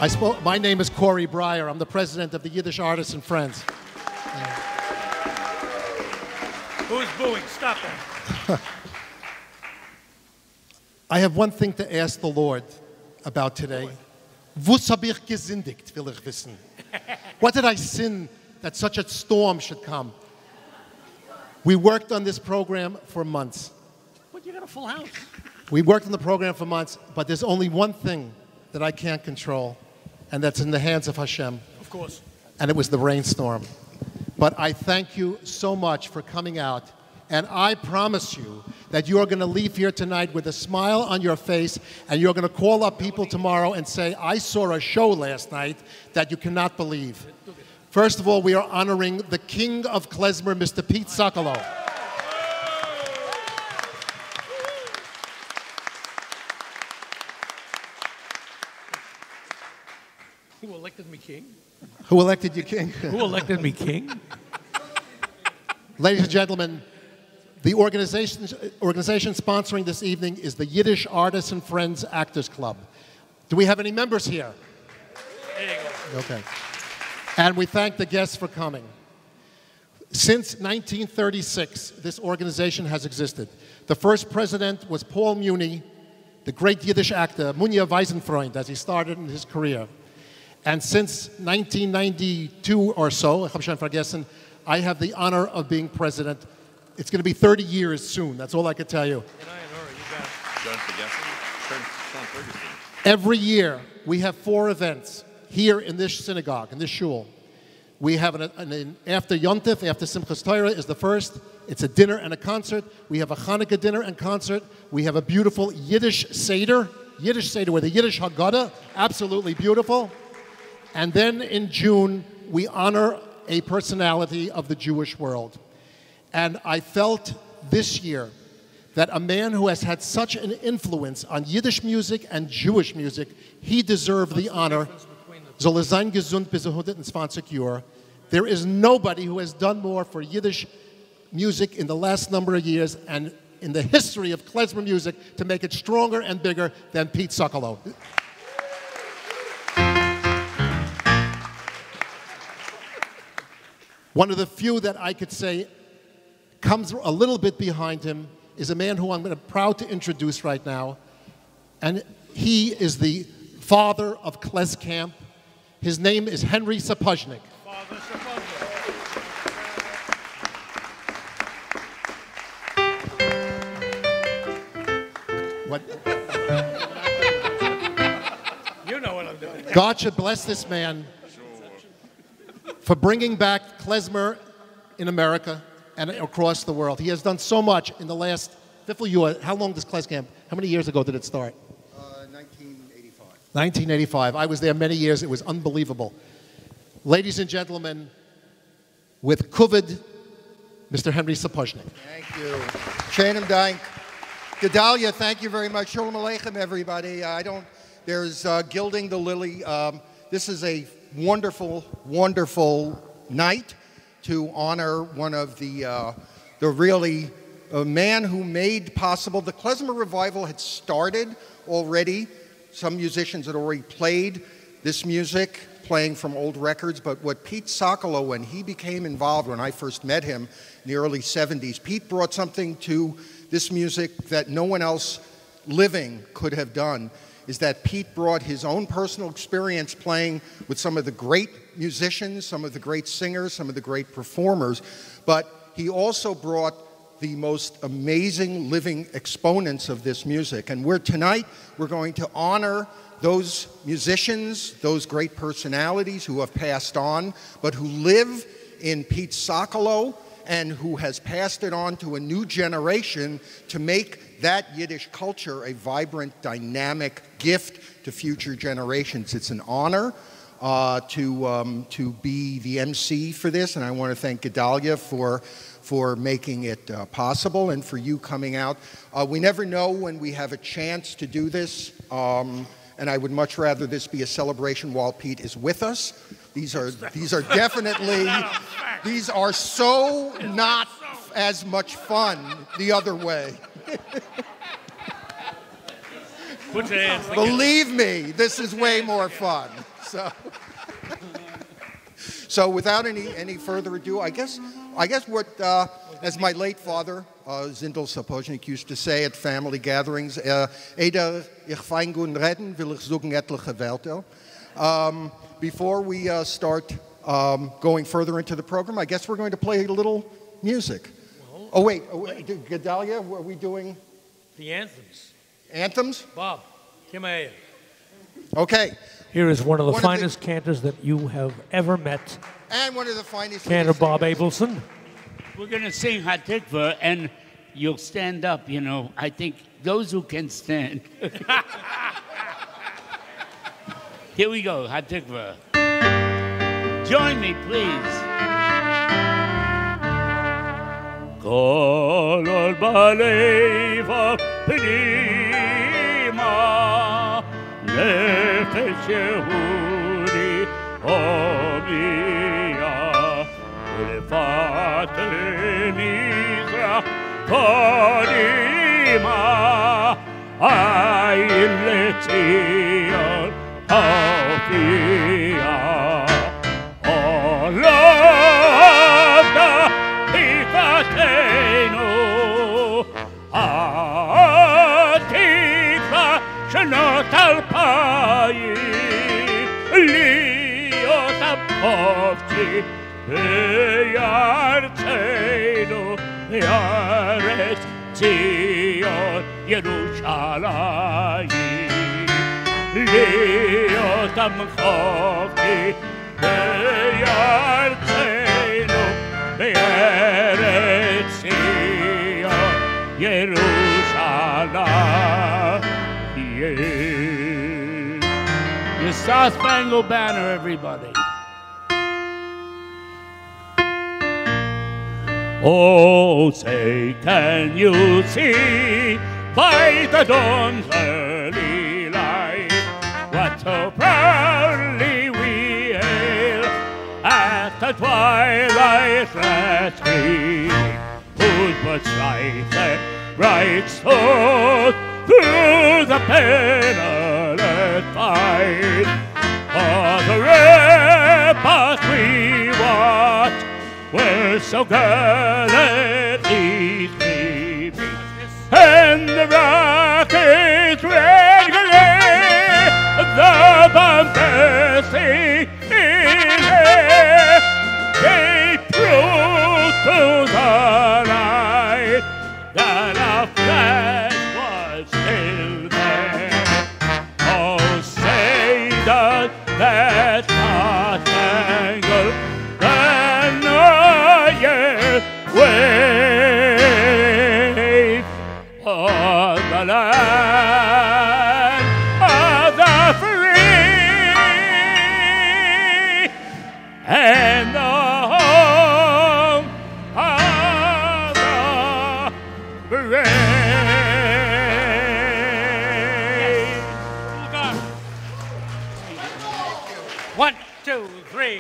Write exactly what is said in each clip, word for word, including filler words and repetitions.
I spoke, my name is Corey Breyer. I'm the president of the Yiddish Artists and Friends. Who's booing? Stop that. I have one thing to ask the Lord about today. Was hab ich gesündigt, will ich wissen. What did I sin that such a storm should come? We worked on this program for months. But you got a full house. We worked on the program for months, but there's only one thing that I can't control, and that's in the hands of Hashem. Of course. And it was the rainstorm. But I thank you so much for coming out, and I promise you that you are going to leave here tonight with a smile on your face, and you're going to call up people tomorrow and say, I saw a show last night that you cannot believe. First of all, we are honoring the king of klezmer, Mister Pete Sokolow. Who elected me king? Who elected you king? Who elected me king? Ladies and gentlemen, the organization, organization sponsoring this evening is the Yiddish Artists and Friends Actors Club. Do we have any members here? There you go. Okay. And we thank the guests for coming. Since nineteen thirty-six, this organization has existed. The first president was Paul Muni, the great Yiddish actor, Munya Weisenfreund, as he started in his career. And since nineteen ninety-two or so, ich habe schon vergessen, I have the honor of being president. It's going to be thirty years soon. That's all I can tell you. Every year, we have four events here in this synagogue, in this shul. We have an, an, an after Yontif, after Simchas Torah is the first. It's a dinner and a concert. We have a Hanukkah dinner and concert. We have a beautiful Yiddish Seder, Yiddish Seder with a Yiddish Haggadah, absolutely beautiful. And then in June, we honor a personality of the Jewish world. And I felt this year that a man who has had such an influence on Yiddish music and Jewish music, he deserved the honor. Soll er sein gesund bis hundertzwanzig Jahre. There is nobody who has done more for Yiddish music in the last number of years and in the history of klezmer music to make it stronger and bigger than Pete Sokolow. One of the few that I could say comes a little bit behind him is a man who I'm going to proud to introduce right now. And he is the father of Klez Camp. His name is Henry Sapoznik. Father Sapoznik. What? You know what I'm doing. God should bless this man for bringing back klezmer in America and across the world. He has done so much in the last, how long does Klez Camp, how many years ago did it start? Uh, nineteen eighty-five. nineteen eighty-five. I was there many years. It was unbelievable. Ladies and gentlemen, with COVID, Mister Henry Sapoznik. Thank you. Shanim Dank. Gedalia, thank you very much. Shalom Aleichem, everybody. I don't, there's uh, Gilding the Lily. Um, this is a wonderful, wonderful night to honor one of the, uh, the really, a man who made possible, the klezmer revival had started already. Some musicians had already played this music, playing from old records, but what Pete Sokolow, when he became involved, when I first met him in the early seventies, Pete brought something to this music that no one else living could have done, is that Pete brought his own personal experience playing with some of the great musicians, some of the great singers, some of the great performers, but he also brought the most amazing living exponents of this music. And we're tonight, we're going to honor those musicians, those great personalities who have passed on, but who live in Pete Sokolow and who has passed it on to a new generation to make that Yiddish culture a vibrant, dynamic gift to future generations. It's an honor uh, to, um, to be the M C for this, and I want to thank Gedalia for, for making it uh, possible and for you coming out. Uh, we never know when we have a chance to do this. Um, And I would much rather this be a celebration while Pete is with us. These are, these are definitely, these are so not as much fun the other way. Put your hands together. Believe me, this is way more fun. So, so without any any further ado, I guess I guess what uh, as my late father uh, Zindel Sapoznik used to say at family gatherings, uh, "Eder ich fein gun reden, will ich zoeken etliche Wörter." Um Before we uh, start um, going further into the program, I guess we're going to play a little music. Well, oh wait, oh, wait. Gedalia, are we doing the anthems? Anthems? Bob, come here. Okay. Here is one of the one finest of the, cantors that you have ever met. And one of the finest cantor, Bob Abelson. We're going to sing Hatikva, and you'll stand up, you know. I think those who can stand. Here we go, Hatikva. Join me, please. Kol ol baleva prima nefesh Yehudi omia ulefater nizra kodima ayin letzion Alpia, all of the Tifatenu, Atikva, Shanot Alpayim, Liot Apovti, Yartenu, Yaret Zion, Yerushalayim. להיות המחופי בארצנו, בארץ ציון, ירושלים. The Star-Spangled Banner, everybody. Oh, say, can you see by the dawn's early light what so proudly we hail at the twilight's last gleaming, whose but strikes a bright sword through the perilous fight. For the ramparts we watch were so gallantly streaming, and the rockets red glare, the bombastic in air, they proved to the night that our flag was still there. Oh, say does that star-spangled banner yet wave o'er the land of the free and the home of the brave. One, two, three.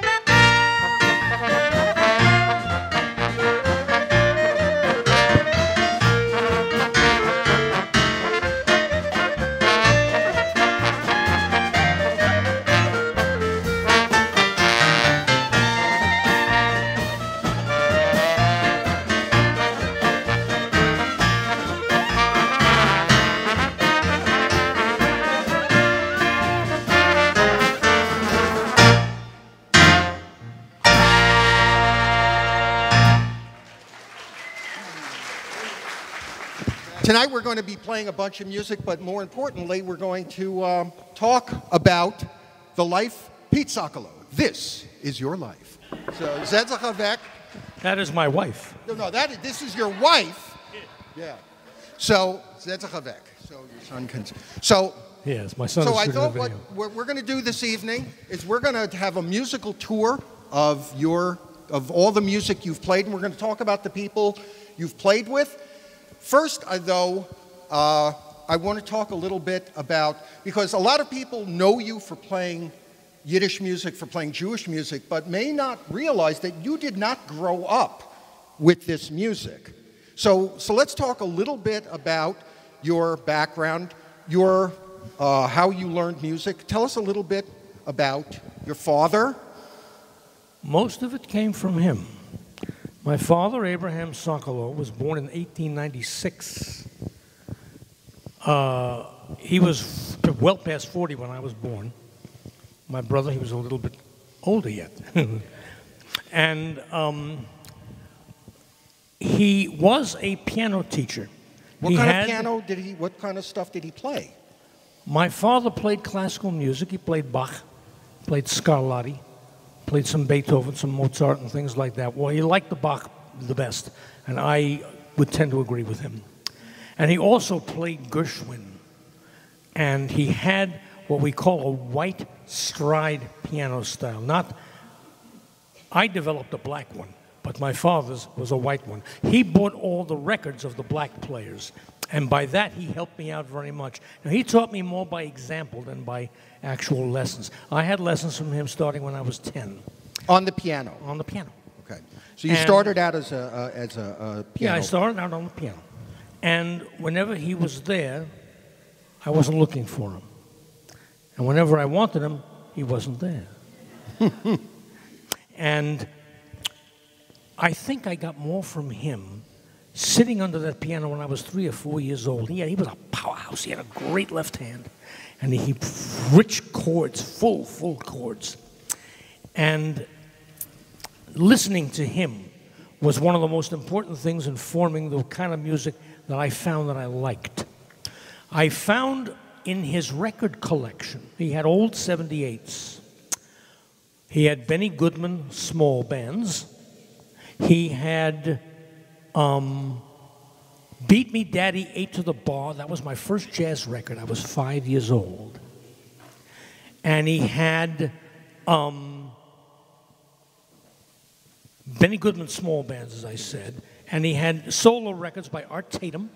Tonight we're going to be playing a bunch of music, but more importantly, we're going to um, talk about the life Pete Sokolow. This is your life. So, Zedzachavek. That is my wife. No, no, that this is your wife. Yeah. So, Zedzachavek. So your son can. So. Yes, my son So is I shooting a thought what video. we're, we're going to do this evening is we're going to have a musical tour of your of all the music you've played, and we're going to talk about the people you've played with. First, uh, though, uh, I want to talk a little bit about, because a lot of people know you for playing Yiddish music, for playing Jewish music, but may not realize that you did not grow up with this music. So, so let's talk a little bit about your background, your uh, how you learned music. Tell us a little bit about your father? Most of it came from him. My father, Abraham Sokolow, was born in eighteen ninety-six. Uh, he was well past forty when I was born. My brother, he was a little bit older yet. And um, he was a piano teacher. What he kind had, of piano did he, what kind of stuff did he play? My father played classical music. He played Bach, played Scarlatti, played some Beethoven, some Mozart, and things like that. Well, he liked the Bach the best, and I would tend to agree with him. And he also played Gershwin, and he had what we call a white stride piano style. Not, I developed a black one, but my father's was a white one. He bought all the records of the black players, and by that he helped me out very much. Now, he taught me more by example than by actual lessons. I had lessons from him starting when I was ten. On the piano? On the piano. Okay. So you And- started out as a, uh, as a uh, piano? Yeah, I started out on the piano. And whenever he was there, I wasn't looking for him. And whenever I wanted him, he wasn't there. And I think I got more from him sitting under that piano when I was three or four years old. He, had, he was a powerhouse. He had a great left hand. And he rich chords, full, full chords. And listening to him was one of the most important things in forming the kind of music that I found that I liked. I found in his record collection, he had old seventy-eights. He had Benny Goodman small bands. He had um, Beat Me Daddy Eight to the Bar. That was my first jazz record. I was five years old. And he had um, Benny Goodman small bands, as I said. And he had solo records by Art Tatum,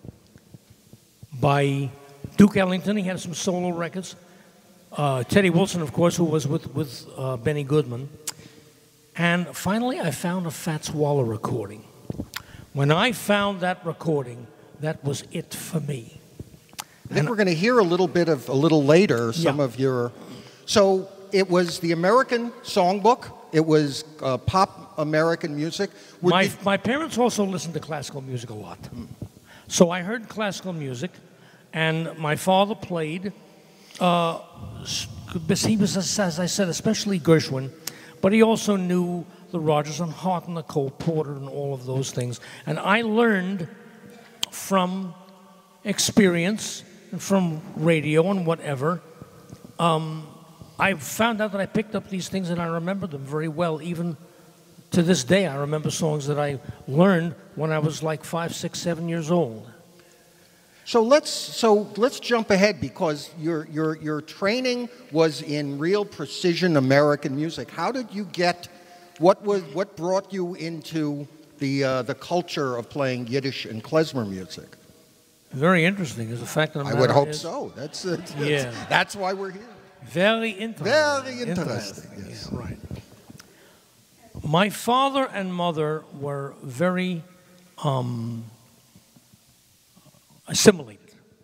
by Duke Ellington. He had some solo records. Uh, Teddy Wilson, of course, who was with, with uh, Benny Goodman. And finally, I found a Fats Waller recording. When I found that recording, that was it for me. I think we're going to hear a little bit of, a little later, some Yeah. of your... So it was the American Songbook. It was uh, pop American music. Would My, you- my parents also listened to classical music a lot. So I heard classical music, and my father played, uh, he was, as I said, especially Gershwin, but he also knew the Rodgers and Hart and the Cole Porter and all of those things. And I learned from experience and from radio and whatever. Um, I found out that I picked up these things and I remember them very well. Even to this day, I remember songs that I learned when I was like five, six, seven years old. So let's so let's jump ahead, because your your your training was in real precision American music. How did you get? What was what brought you into the uh, the culture of playing Yiddish and klezmer music? Very interesting is the fact of the I matter would hope is- so. That's that's, Yeah. that's why we're here. Very interesting. Very interesting, yes. Yeah, right. My father and mother were very um, assimilated.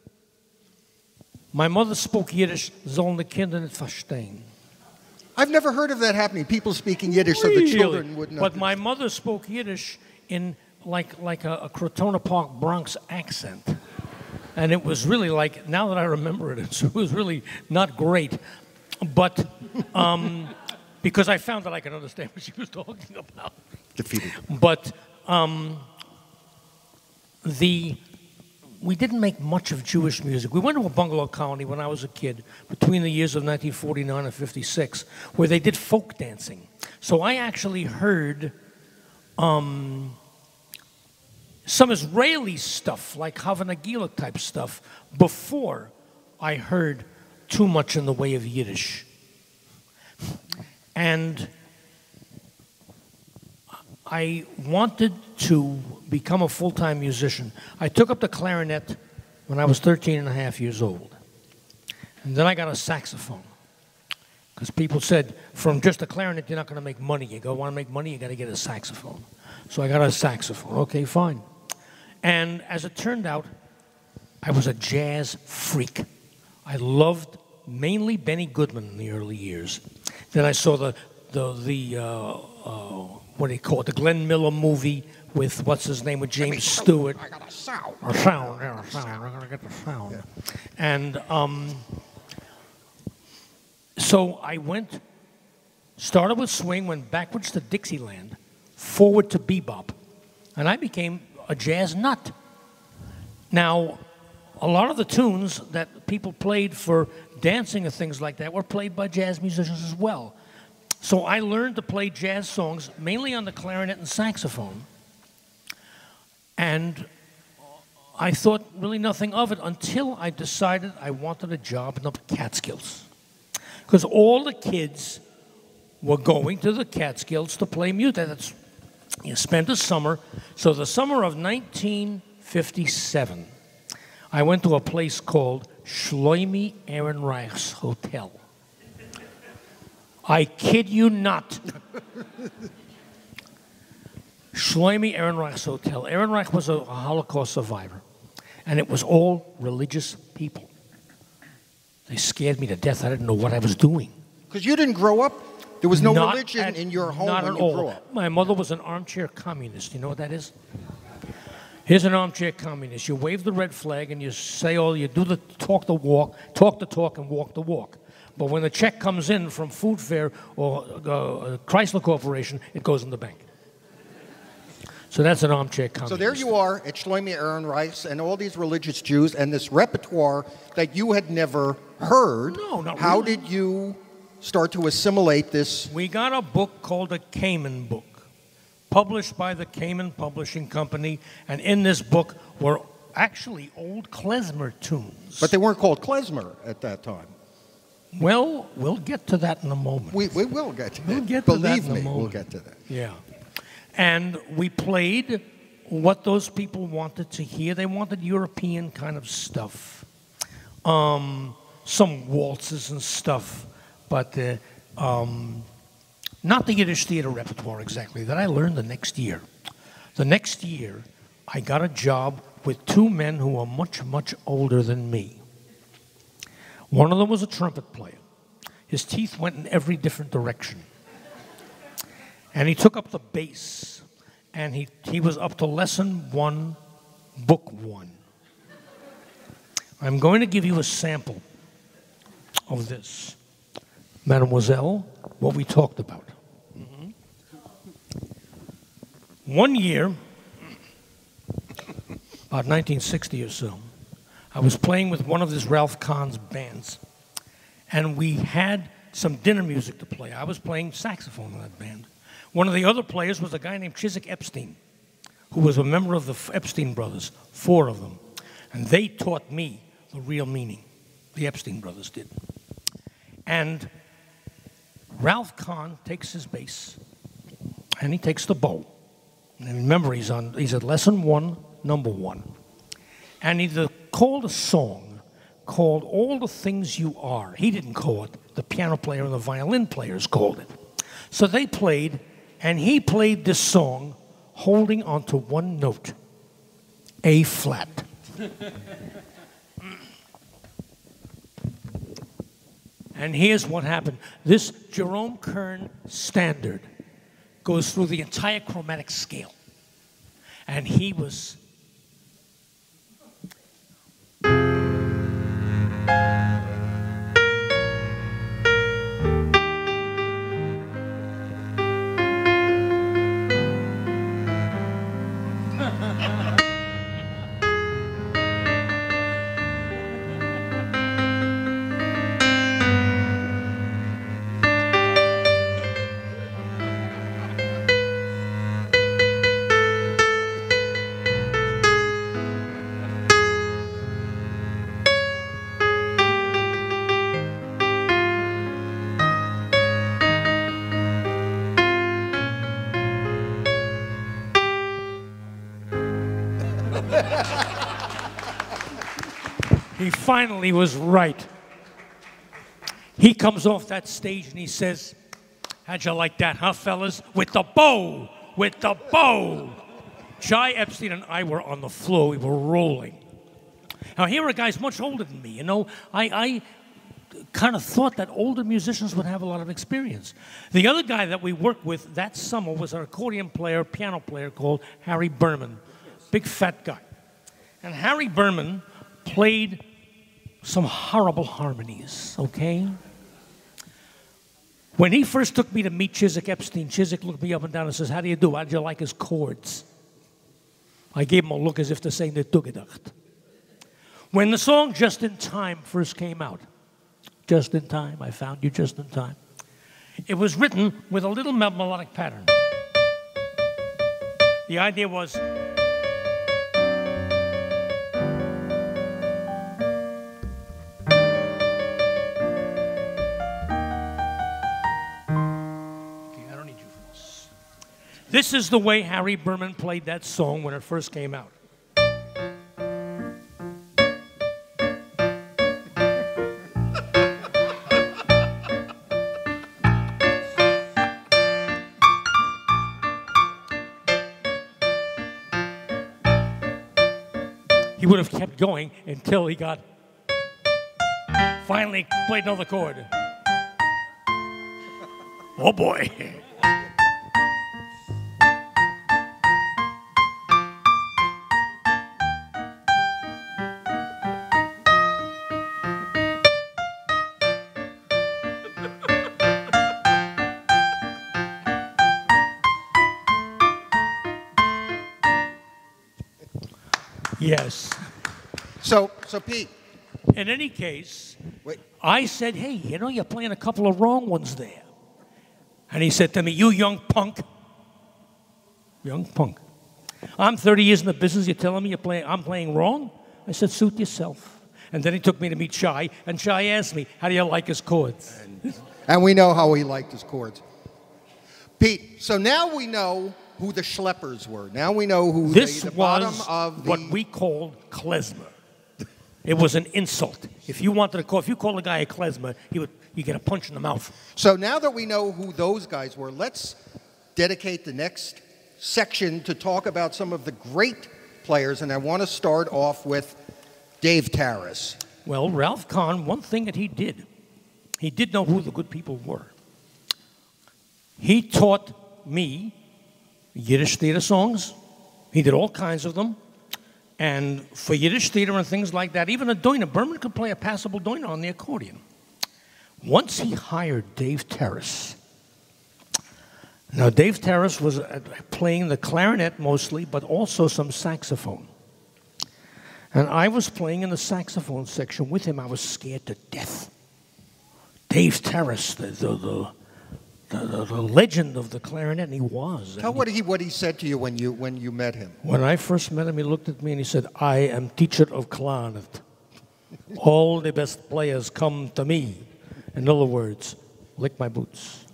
My mother spoke Yiddish, sollen die Kinder nicht verstehen. I've never heard of that happening. People speaking Yiddish so the Really? children would know. But my mother spoke Yiddish in like like a, a Crotona Park Bronx accent. And it was really like, now that I remember it, it was really not great. But um, because I found that I could understand what she was talking about. Defeated. But um, the we didn't make much of Jewish music. We went to a bungalow colony when I was a kid, between the years of nineteen forty-nine and fifty-six, where they did folk dancing. So I actually heard um, some Israeli stuff, like Havana Gila type stuff, before I heard too much in the way of Yiddish. And I wanted to become a full-time musician. I took up the clarinet when I was thirteen and a half years old. And then I got a saxophone. Because people said, from just a clarinet, you're not going to make money. You go, want to make money, you got to get a saxophone. So I got a saxophone. Okay, fine. And as it turned out, I was a jazz freak. I loved mainly Benny Goodman in the early years. Then I saw the, the, the uh, uh, what do you call it, the Glenn Miller movie with, what's his name, with James Stewart. I got a sound. A sound, yeah, a sound. I'm going to get the sound. Yeah. And um, so I went, started with swing, went backwards to Dixieland, forward to bebop. And I became a jazz nut. Now, a lot of the tunes that people played for dancing and things like that were played by jazz musicians as well. So I learned to play jazz songs mainly on the clarinet and saxophone. And I thought really nothing of it until I decided I wanted a job in the Catskills. Because all the kids were going to the Catskills to play music. That's, you spent a summer. So the summer of nineteen fifty-seven, I went to a place called Shloime Ehrenreich's Hotel. I kid you not. Shloime Ehrenreich's Hotel. Ehrenreich was a, a Holocaust survivor, and it was all religious people. They scared me to death. I didn't know what I was doing. Because you didn't grow up? There was no Not religion at, in your home not when at you all. grew up? My mother was an armchair communist. You know what that is? Here's an armchair communist. You wave the red flag and you say all, you do the talk the walk, talk the talk and walk the walk. But when the check comes in from Food Fair or uh, Chrysler Corporation, it goes in the bank. So that's an armchair communist. So there you are at Shloime Ehrenreich's and all these religious Jews and this repertoire that you had never heard. No, not How really. did you start to assimilate this? We got a book called the Cayman Book, published by the Cayman Publishing Company, and in this book were actually old klezmer tunes. But they weren't called klezmer at that time. Well, we'll get to that in a moment. We, we will get to that. We'll get to Believe that in a me, moment. we'll get to that. Yeah. And we played what those people wanted to hear. They wanted European kind of stuff. Um, some waltzes and stuff, but uh, um, not the Yiddish theater repertoire exactly, that I learned the next year. The next year, I got a job with two men who were much, much older than me. One of them was a trumpet player. His teeth went in every different direction. And he took up the bass, and he, he was up to lesson one, book one. I'm going to give you a sample of this. Mademoiselle, what we talked about. Mm-hmm. One year, about nineteen sixty or so, I was playing with one of this Ralph Kahn's bands, and we had some dinner music to play. I was playing saxophone in that band. One of the other players was a guy named Chiswick Epstein, who was a member of the Epstein Brothers, four of them. And they taught me the real meaning. The Epstein Brothers did. And Ralph Kahn takes his bass, and he takes the bow. And remember, he's, on, he's at lesson one, number one. And he called a song called All the Things You Are. He didn't call it. The piano player and the violin players called it. So they played, and he played this song holding onto one note, A flat. And here's what happened. This Jerome Kern standard goes through the entire chromatic scale. And he was... He finally was right. He comes off that stage and he says, how'd you like that, huh, fellas? With the bow, with the bow. Jai Epstein and I were on the floor. We were rolling. Now, here are guys much older than me, you know. I, I, kind of thought that older musicians would have a lot of experience. The other guy that we worked with that summer was an accordion player, piano player called Harry Berman, big fat guy. And Harry Berman played some horrible harmonies, okay? When he first took me to meet Chiswick Epstein, Chiswick looked me up and down and says, how do you do? How'd you like his chords? I gave him a look as if to say, "Netugedacht." When the song Just in Time first came out, Just in Time, I found you just in time, it was written with a little mel melodic pattern. The idea was, this is the way Harry Berman played that song when it first came out. He would have kept going until he got, finally played another chord. Oh boy. Yes. So, so Pete. In any case, Wait. I said, hey, you know, you're playing a couple of wrong ones there. And he said to me, you young punk. Young punk. I'm thirty years in the business. You're telling me you're playing, I'm playing wrong? I said, suit yourself. And then he took me to meet Shai, and Shai asked me, how do you like his chords? And, and we know how he liked his chords. Pete, so now we know who the schleppers were. Now we know who this the, the was bottom of the... what we called klezmer. It was an insult. If you wanted to call, if you call a guy a klezmer, he would, you get a punch in the mouth. So now that we know who those guys were, let's dedicate the next section to talk about some of the great players, and I want to start off with Dave Tarras. Well, Ralph Kahn, one thing that he did, he did know who the good people were. He taught me Yiddish theater songs. He did all kinds of them. And for Yiddish theater and things like that, even a doina, Berman could play a passable doina on the accordion. Once he hired Dave Tarras. Now, Dave Tarras was playing the clarinet mostly, but also some saxophone. And I was playing in the saxophone section with him. I was scared to death. Dave Tarras, the, the, the The, the, the legend of the clarinet, and he was. Tell what he what he said to you when you when you met him. When I first met him, he looked at me and he said, "I am teacher of clarinet. All the best players come to me." In other words, lick my boots.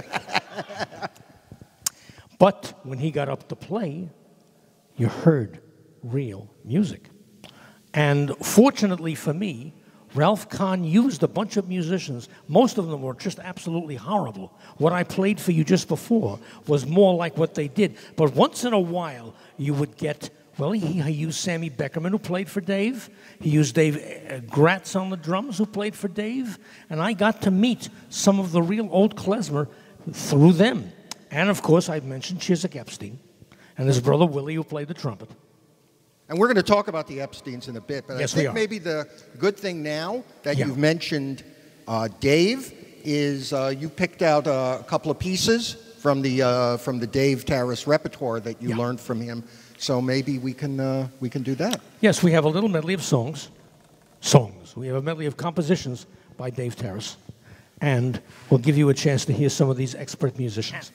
But when he got up to play, you heard real music. And fortunately for me, Ralph Kahn used a bunch of musicians. Most of them were just absolutely horrible. What I played for you just before was more like what they did. But once in a while, you would get, well, he, he used Sammy Beckerman, who played for Dave. He used Dave uh, Gratz on the drums, who played for Dave. And I got to meet some of the real old klezmer through them. And, of course, I mentioned Chiswick Epstein and his brother Willie, who played the trumpet. And we're going to talk about the Epsteins in a bit, but yes, I think maybe the good thing now that yeah. you've mentioned uh, Dave is uh, you picked out uh, a couple of pieces from the uh, from the Dave Tarras repertoire that you yeah. learned from him. So maybe we can uh, we can do that. Yes, we have a little medley of songs. Songs. We have a medley of compositions by Dave Tarras, and we'll give you a chance to hear some of these expert musicians.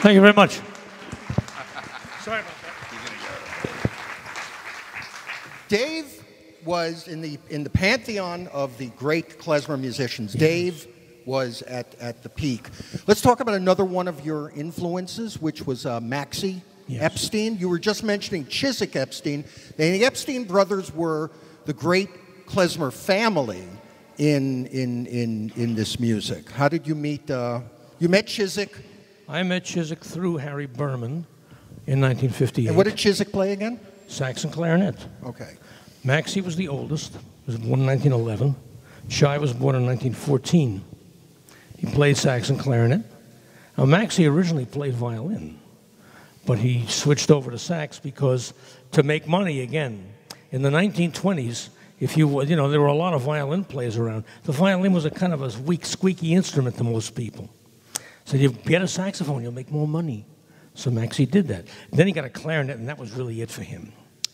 Thank you very much. Sorry about that. Dave was in the in the pantheon of the great klezmer musicians. Yes. Dave was at, at the peak. Let's talk about another one of your influences, which was uh, Maxie yes. Epstein. You were just mentioning Chiswick Epstein. The Epstein brothers were the great klezmer family in in in in this music. How did you meet? Uh, you met Chiswick? I met Chiswick through Harry Berman in nineteen fifty-eight. And what did Chiswick play again? Sax and clarinet. Okay. Maxie was the oldest. He was born in nineteen eleven. Shai was born in nineteen fourteen. He played sax and clarinet. Now, Maxie originally played violin, but he switched over to sax because to make money again. In the nineteen twenties, if you you know, there were a lot of violin players around. The violin was a kind of a weak, squeaky instrument to most people. So you get a saxophone, you'll make more money. So Maxie did that. Then he got a clarinet, and that was really it for him.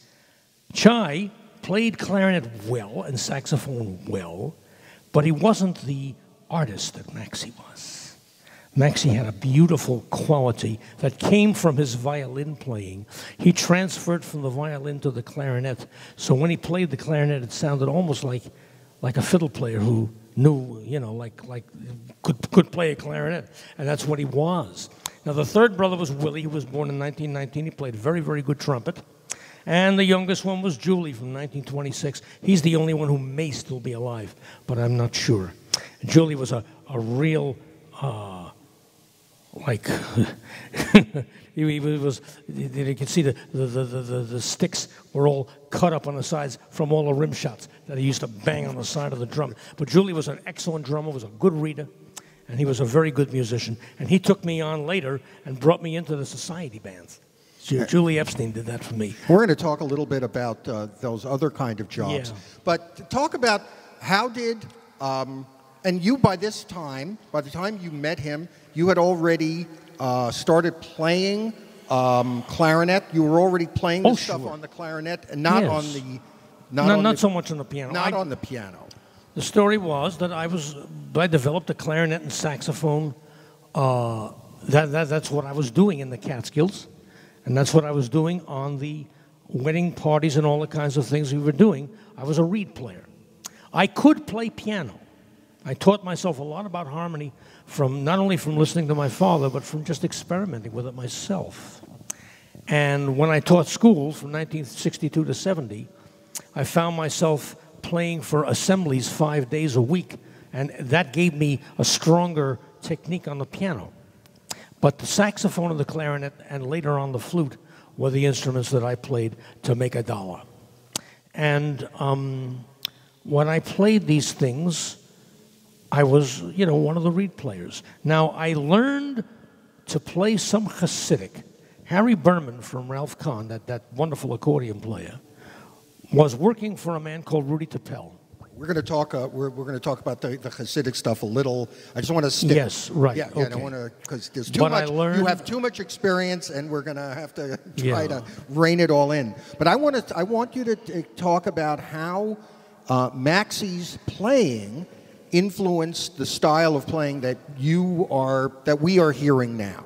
Chai played clarinet well and saxophone well, but he wasn't the artist that Maxie was. Maxie had a beautiful quality that came from his violin playing. He transferred from the violin to the clarinet, so when he played the clarinet, it sounded almost like, like a fiddle player who knew, you know, like, like could, could play a clarinet, and that's what he was. Now, the third brother was Willie. He was born in nineteen nineteen. He played very, very good trumpet. And the youngest one was Julie from nineteen twenty-six. He's the only one who may still be alive, but I'm not sure. Julie was a, a real, uh, like, he, he was, you could see the, the, the, the, the sticks were all cut up on the sides from all the rim shots that he used to bang on the side of the drum. But Julie was an excellent drummer, was a good reader, and he was a very good musician. And he took me on later and brought me into the society bands. Julie Epstein did that for me. We're going to talk a little bit about uh, those other kind of jobs. Yeah. But talk about how did, um, and you by this time, by the time you met him, you had already uh, started playing um, clarinet. You were already playing this oh, stuff sure. on the clarinet and not yes. on the... Not, no, on not the, so much on the piano. Not I, on the piano. The story was that I was, I developed a clarinet and saxophone. Uh, that, that, that's what I was doing in the Catskills. And that's what I was doing on the wedding parties and all the kinds of things we were doing. I was a reed player. I could play piano. I taught myself a lot about harmony from not only from listening to my father, but from just experimenting with it myself. And when I taught school from nineteen sixty-two to seventy, I found myself playing for assemblies five days a week, and that gave me a stronger technique on the piano. But the saxophone and the clarinet, and later on the flute, were the instruments that I played to make a dollar. And um, when I played these things, I was, you know, one of the reed players. Now, I learned to play some Hasidic. Harry Berman from Ralph Kahn, that, that wonderful accordion player, was working for a man called Rudy Tappel. We're going to talk. Uh, we're we're going to talk about the, the Hasidic stuff a little. I just want to stick. Yes, right. Yeah, okay. yeah I don't want to because there's too but much. I learned, you have too much experience, and we're going to have to try yeah. to rein it all in. But I want to. I want you to t talk about how uh, Maxie's playing influenced the style of playing that you are that we are hearing now.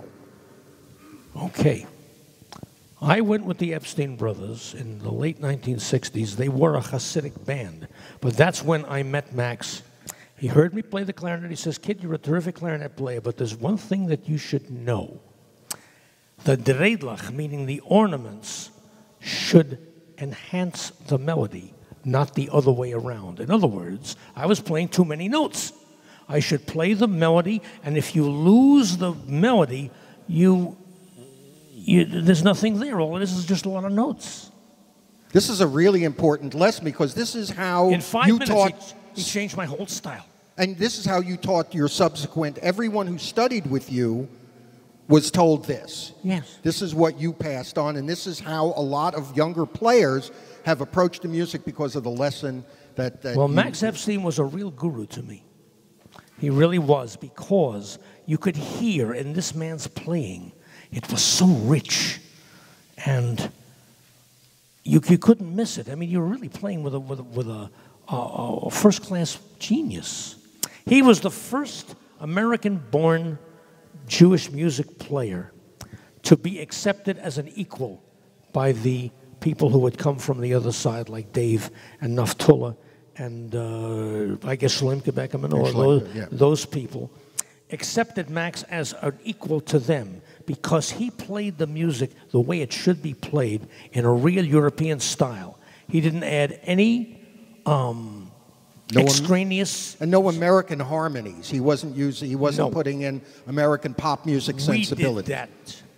Okay. I went with the Epstein Brothers in the late nineteen sixties. They were a Hasidic band. But that's when I met Max. He heard me play the clarinet. He says, "Kid, you're a terrific clarinet player, but there's one thing that you should know. The dreidlach, meaning the ornaments, should enhance the melody, not the other way around." In other words, I was playing too many notes. I should play the melody, and if you lose the melody, you... You, there's nothing there. All it is is just a lot of notes. This is a really important lesson because this is how In five you minutes, taught. he, he changed my whole style. And this is how you taught your subsequent. Everyone who studied with you was told this. Yes. This is what you passed on, and this is how a lot of younger players have approached the music because of the lesson that. that well, you, Max Epstein was a real guru to me. He really was, because you could hear in this man's playing. It was so rich, and you, you couldn't miss it. I mean, you were really playing with a, with a, with a, a, a first-class genius. He was the first American-born Jewish music player to be accepted as an equal by the people who had come from the other side, like Dave and Naftullah and uh, I guess Shlemke Beckerman, or those, yeah. those people, accepted Max as an equal to them because he played the music the way it should be played in a real European style. He didn't add any um, no extraneous... And no American harmonies. He wasn't using, he wasn't No. putting in American pop music sensibility. We did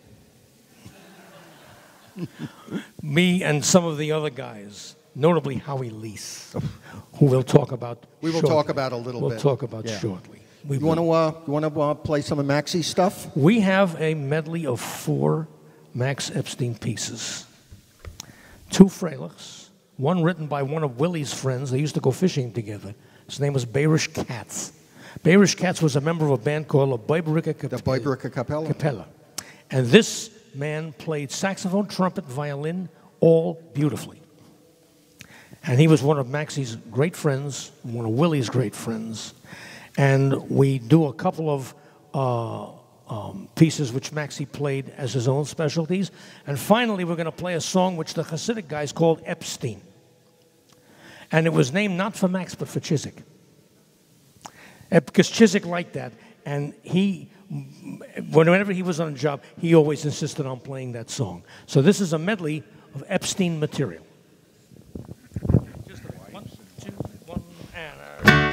that. Me and some of the other guys, notably Howie Leese, who we'll talk about We will shortly. talk about a little we'll bit. We'll talk about Yeah. shortly. We You want to uh, you want to uh, play some of Maxie's stuff? We have a medley of four Max Epstein pieces. Two Freilichs, one written by one of Willie's friends. They used to go fishing together. His name was Bayerish Katz. Bayerish Katz was a member of a band called the Beibericke The Beibericke Kapelle. Capella. And this man played saxophone, trumpet, violin, all beautifully. And he was one of Maxie's great friends, one of Willie's great friends. And we do a couple of uh, um, pieces which Maxie played as his own specialties. And finally, we're going to play a song which the Hasidic guys called Epstein. And it was named not for Max, but for Chiswick. Uh, Because Chiswick liked that. And he, whenever he was on a job, he always insisted on playing that song. So this is a medley of Epstein material. Just a one, two, one, and a...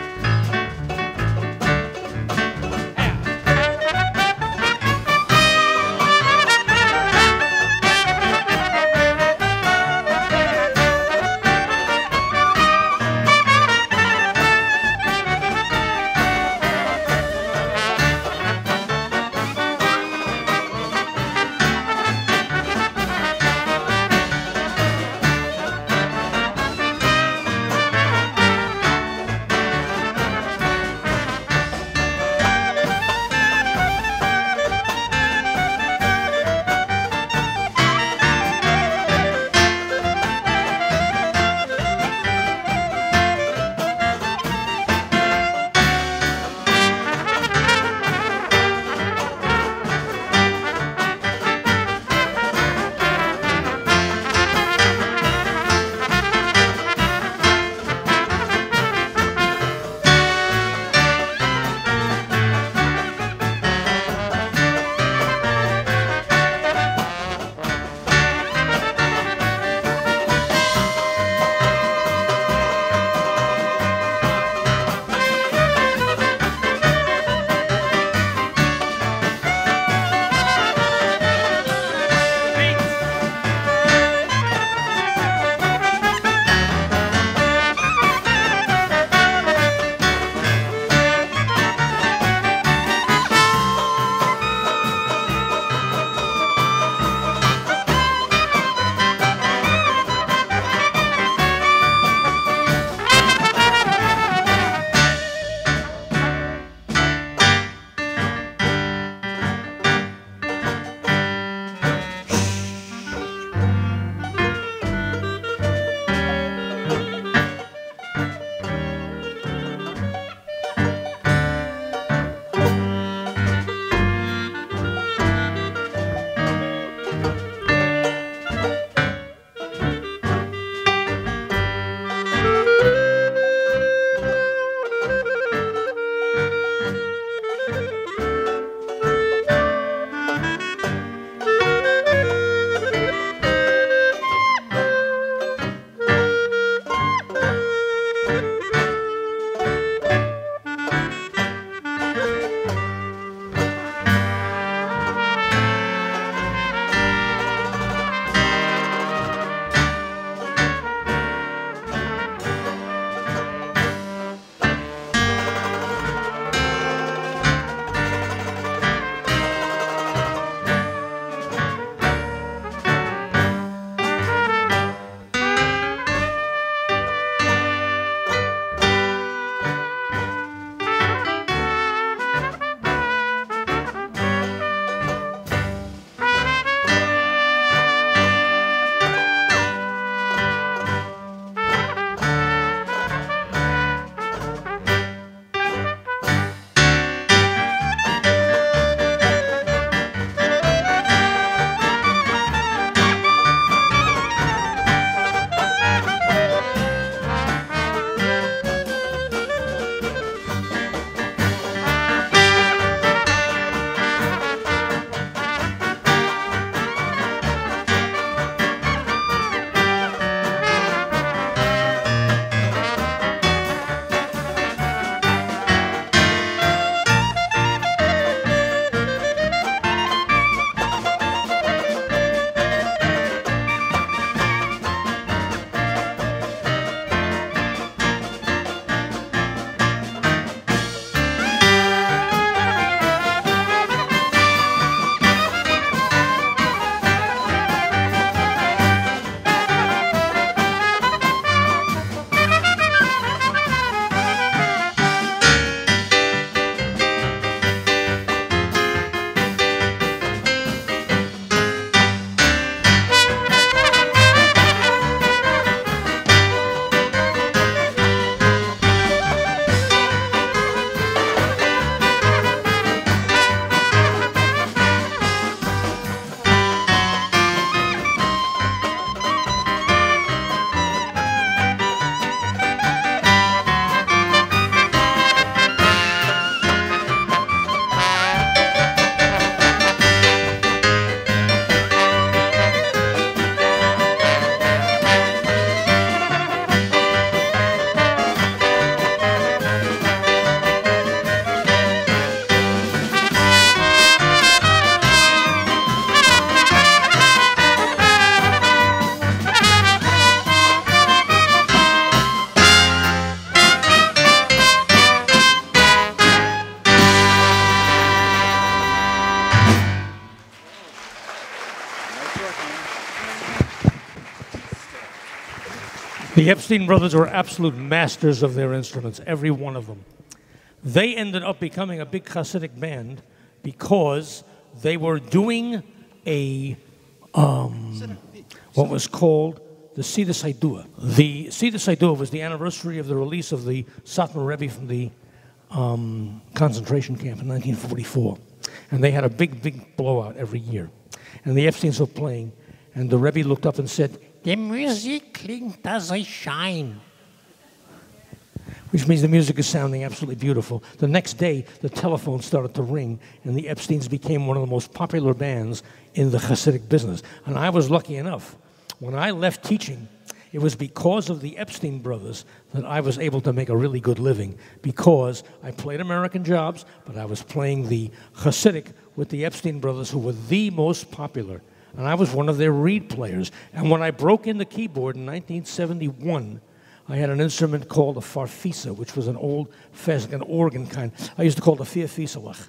The Epstein brothers were absolute masters of their instruments, every one of them. They ended up becoming a big Hasidic band because they were doing a, um, what was called the Seder Saidua. The Seder Saidua was the anniversary of the release of the Satmar Rebbe from the um, concentration camp in nineteen forty-four. And they had a big, big blowout every year. And the Epsteins were playing, and the Rebbe looked up and said, "Die Musik klingt as a shine." Which means the music is sounding absolutely beautiful. The next day, the telephone started to ring, and the Epsteins became one of the most popular bands in the Hasidic business. And I was lucky enough. When I left teaching, it was because of the Epstein brothers that I was able to make a really good living, because I played American jobs, but I was playing the Hasidic with the Epstein brothers, who were the most popular. And I was one of their reed players. And when I broke in the keyboard in nineteen seventy-one, I had an instrument called a farfisa, which was an old, an organ kind. I used to call it the vierfieselach.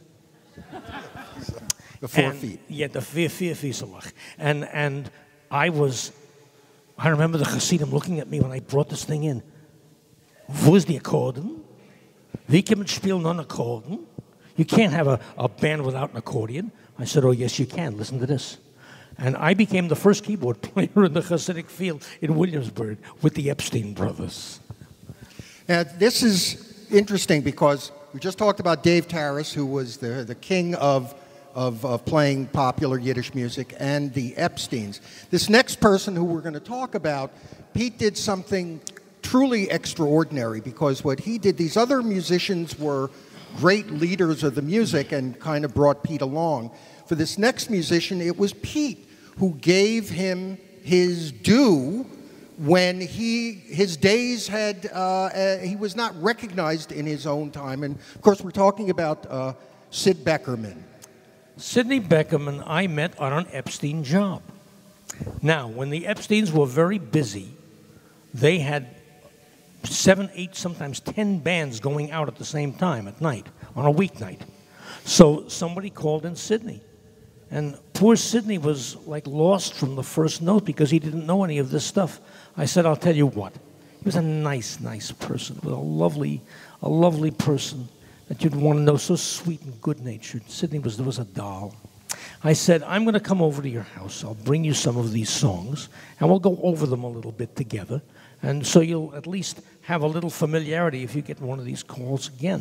The four and, feet. Yeah, the vierfieselach. And, and I was, I remember the Hasidim looking at me when I brought this thing in. Wo ist die Akkordeon? Wie kann man spielen non Akkordeon? You can't have a, a band without an accordion. I said, oh, yes, you can. Listen to this. And I became the first keyboard player in the Hasidic field in Williamsburg with the Epstein brothers. Now, this is interesting because we just talked about Dave Tarras, who was the, the king of, of, of playing popular Yiddish music, and the Epsteins. This next person who we're going to talk about, Pete did something truly extraordinary, because what he did, these other musicians were great leaders of the music and kind of brought Pete along. For this next musician, it was Pete who gave him his due when he, his days had, uh, uh, he was not recognized in his own time. And of course, we're talking about uh, Sid Beckerman. Sidney Beckerman I met on an Epstein job. Now, when the Epsteins were very busy, they had seven, eight, sometimes ten bands going out at the same time at night, on a weeknight. So somebody called in Sidney. And poor Sidney was like lost from the first note because he didn't know any of this stuff. I said, I'll tell you what. He was a nice, nice person, with a lovely, a lovely person that you'd want to know, so sweet and good-natured. Sidney was, was a doll. I said, I'm going to come over to your house. I'll bring you some of these songs, and we'll go over them a little bit together. And so you'll at least have a little familiarity if you get one of these calls again.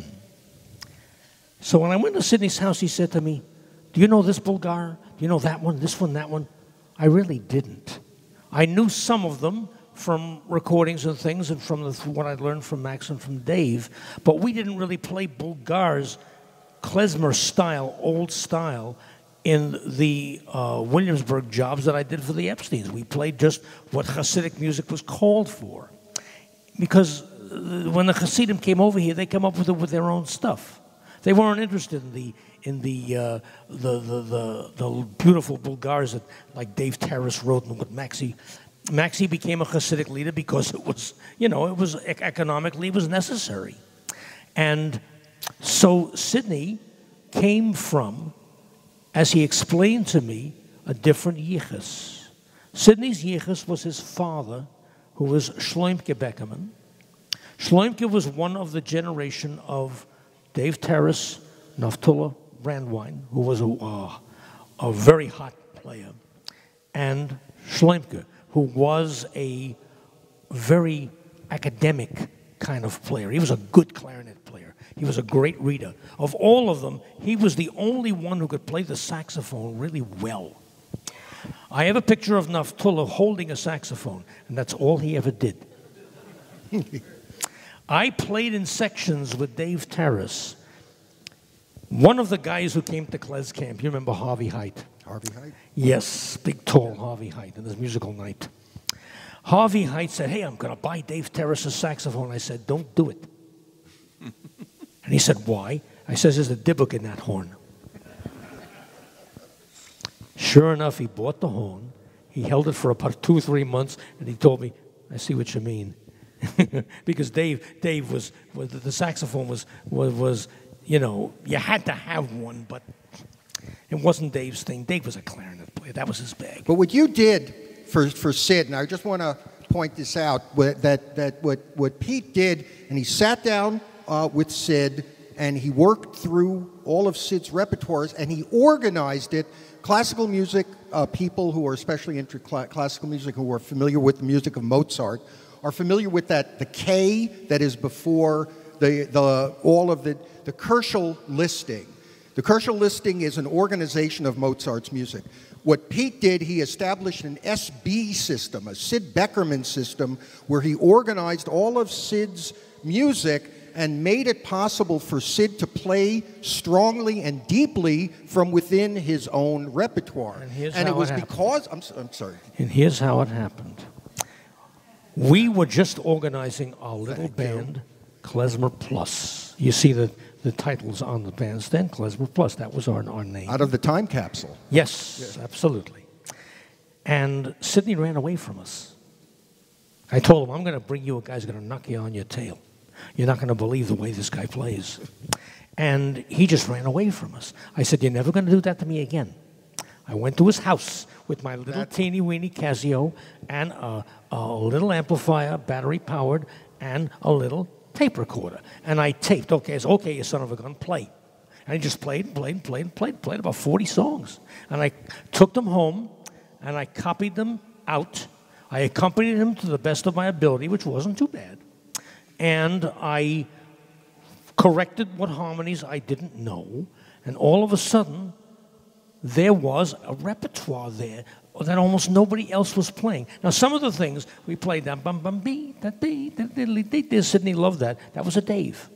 So when I went to Sidney's house, he said to me, do you know this Bulgar? Do you know that one, this one, that one? I really didn't. I knew some of them from recordings and things and from the, what I'd learned from Max and from Dave, but we didn't really play Bulgar's Klezmer style, old style, in the uh, Williamsburg jobs that I did for the Epsteins. We played just what Hasidic music was called for. Because when the Hasidim came over here, they came up with it with their own stuff. They weren't interested in the in the uh, the, the the the beautiful Bulgars that like Dave Tarras wrote and what Maxie. Maxie became a Hasidic leader because it was, you know, it was economically it was necessary, and so Sidney came from, as he explained to me, a different yichus. Sidney's yichus was his father, who was Shloimke Beckerman. Shloimke was one of the generation of Dave Tarras, Naftula Brandwein, who was a, uh, a very hot player, and Shloimke, who was a very academic kind of player. He was a good clarinet player. He was a great reader. Of all of them, he was the only one who could play the saxophone really well. I have a picture of Naftula holding a saxophone, and that's all he ever did. I played in sections with Dave Tarras. One of the guys who came to Klez Camp, you remember Harvey Height? Harvey Height? Yes, big, tall Harvey Height in his musical night. Harvey Height said, hey, I'm going to buy Dave Tarras' saxophone. I said, don't do it. And he said, why? I said, there's a dibbuk in that horn. Sure enough, he bought the horn. He held it for about two or three months, and he told me, I see what you mean. Because Dave, Dave was, was the saxophone was, was, was, you know, you had to have one, but it wasn't Dave's thing. Dave was a clarinet player. That was his bag. But what you did for, for Sid, and I just want to point this out, what- that, that what, what Pete did, and he sat down uh, with Sid, and he worked through all of Sid's repertoires, and he organized it. Classical music uh, people who are especially into cl classical music, who are familiar with the music of Mozart, are familiar with that, the K that is before the, the, all of the, the Kerschel listing. The Kerschel listing is an organization of Mozart's music. What Pete did, he established an S B system, a Sid Beckerman system, where he organized all of Sid's music and made it possible for Sid to play strongly and deeply from within his own repertoire. And, here's and how it was it happened. because, I'm, I'm sorry. And here's how it happened. We were just organizing our little Thank you. band, Klezmer Plus. You see the, the titles on the bandstand, Klezmer Plus. That was our, our name. Out of the time capsule. Yes, Yes. absolutely. And Sidney ran away from us. I told him, I'm going to bring you a guy who's going to knock you on your tail. You're not going to believe the way this guy plays. And he just ran away from us. I said, you're never going to do that to me again. I went to his house with my little That- teeny-weeny Casio and a, a little amplifier, battery-powered, and a little tape recorder. And I taped, okay, I said, okay, you son of a gun, play. And he just played and played and played and played and played about forty songs. And I took them home, and I copied them out. I accompanied him to the best of my ability, which wasn't too bad. And I corrected what harmonies I didn't know. And all of a sudden, there was a repertoire there that almost nobody else was playing. Now, some of the things we played, that bum bum bee, that bee, that diddly dee, dee, Sidney loved that. That was a Dave.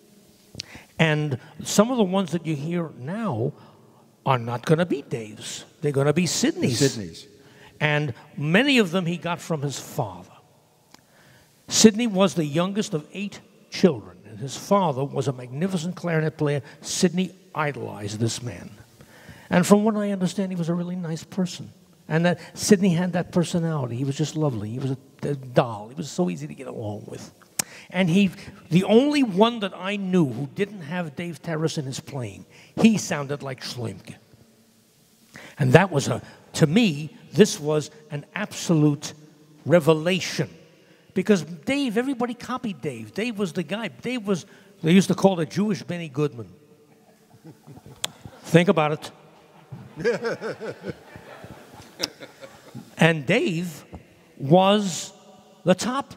And some of the ones that you hear now are not going to be Dave's. They're going to be Sidney's. Sidney's. And many of them he got from his father. Sidney was the youngest of eight children, and his father was a magnificent clarinet player. Sidney idolized this man. And from what I understand, he was a really nice person. And that Sidney had that personality. He was just lovely. He was a, a doll. He was so easy to get along with. And he, the only one that I knew who didn't have Dave Tarras in his playing, he sounded like Schlemke. And that was a, to me, this was an absolute revelation. Because Dave, everybody copied Dave. Dave was the guy. Dave was, they used to call the Jewish Benny Goodman. Think about it. And Dave was the top.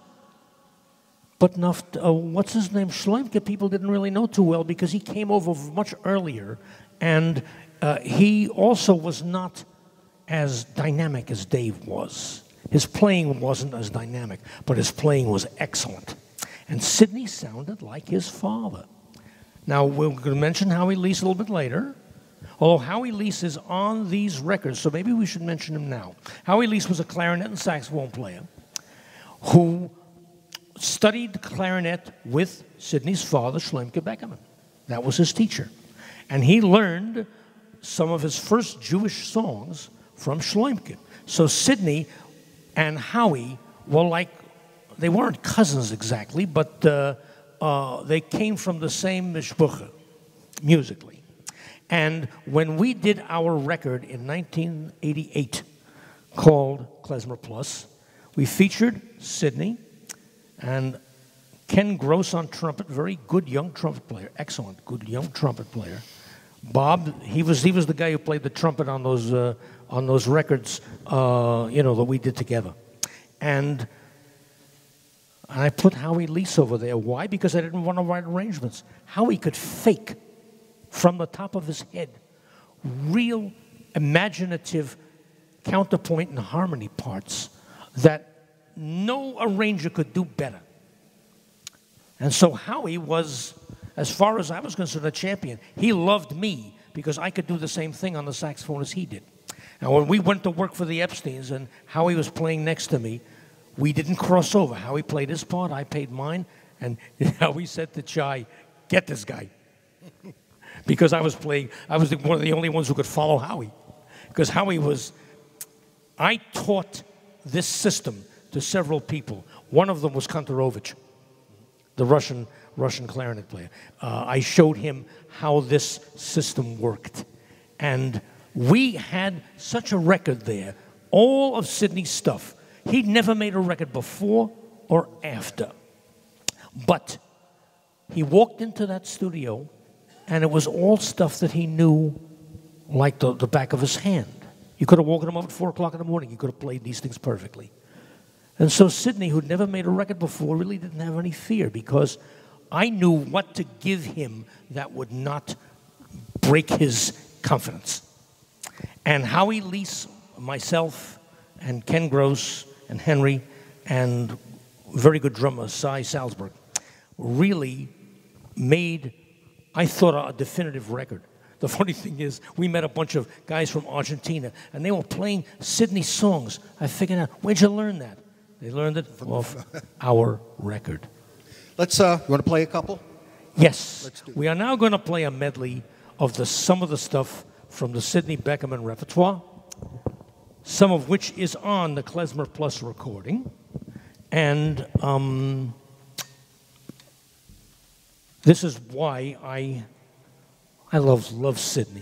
But enough, uh, what's his name? Schlemke, people didn't really know too well because he came over much earlier. And uh, he also was not as dynamic as Dave was. His playing wasn't as dynamic, but his playing was excellent. And Sidney sounded like his father. Now, we're going to mention Howie Lease a little bit later. Although Howie Lease is on these records, so maybe we should mention him now. Howie Lease was a clarinet and saxophone player who studied clarinet with Sidney's father, Schlemke Beckerman. That was his teacher. And he learned some of his first Jewish songs from Schlemke. So Sidney and Howie were like, they weren't cousins exactly, but uh, uh, they came from the same mishpucha, musically. And when we did our record in nineteen eighty-eight called Klezmer Plus, we featured Sidney and Ken Gross on trumpet, very good young trumpet player, excellent, good young trumpet player. Bob, he was he was the guy who played the trumpet on those uh, on those records, uh, you know, that we did together. And, and I put Howie Lease over there. Why? Because I didn't want to write arrangements. Howie could fake from the top of his head real imaginative counterpoint and harmony parts that no arranger could do better. And so Howie was, as far as I was concerned, a champion. He loved me because I could do the same thing on the saxophone as he did. Now, when we went to work for the Epsteins and Howie was playing next to me, we didn't cross over. Howie played his part, I played mine, and Howie said to Chai, get this guy. Because I was playing, I was the, one of the only ones who could follow Howie. Because Howie was, I taught this system to several people. One of them was Kantorovich, the Russian, Russian clarinet player. Uh, I showed him how this system worked. And we had such a record there, all of Sidney's stuff. He'd never made a record before or after. But he walked into that studio, and it was all stuff that he knew like the, the back of his hand. You could have woken him up at four o'clock in the morning. He could have played these things perfectly. And so Sidney, who'd never made a record before, really didn't have any fear, because I knew what to give him that would not break his confidence. And Howie Leese, myself, and Ken Gross, and Henry, and very good drummer, Cy Salzberg, really made, I thought, a definitive record. The funny thing is, we met a bunch of guys from Argentina, and they were playing Sidney songs. I figured out, where'd you learn that? They learned it off our record. Let's, uh, you want to play a couple? Yes. Let's do we are now going to play a medley of the, some of the stuff from the Sidney Beckerman repertoire, some of which is on the Klezmer Plus recording. And um, this is why I, I love, love Sidney.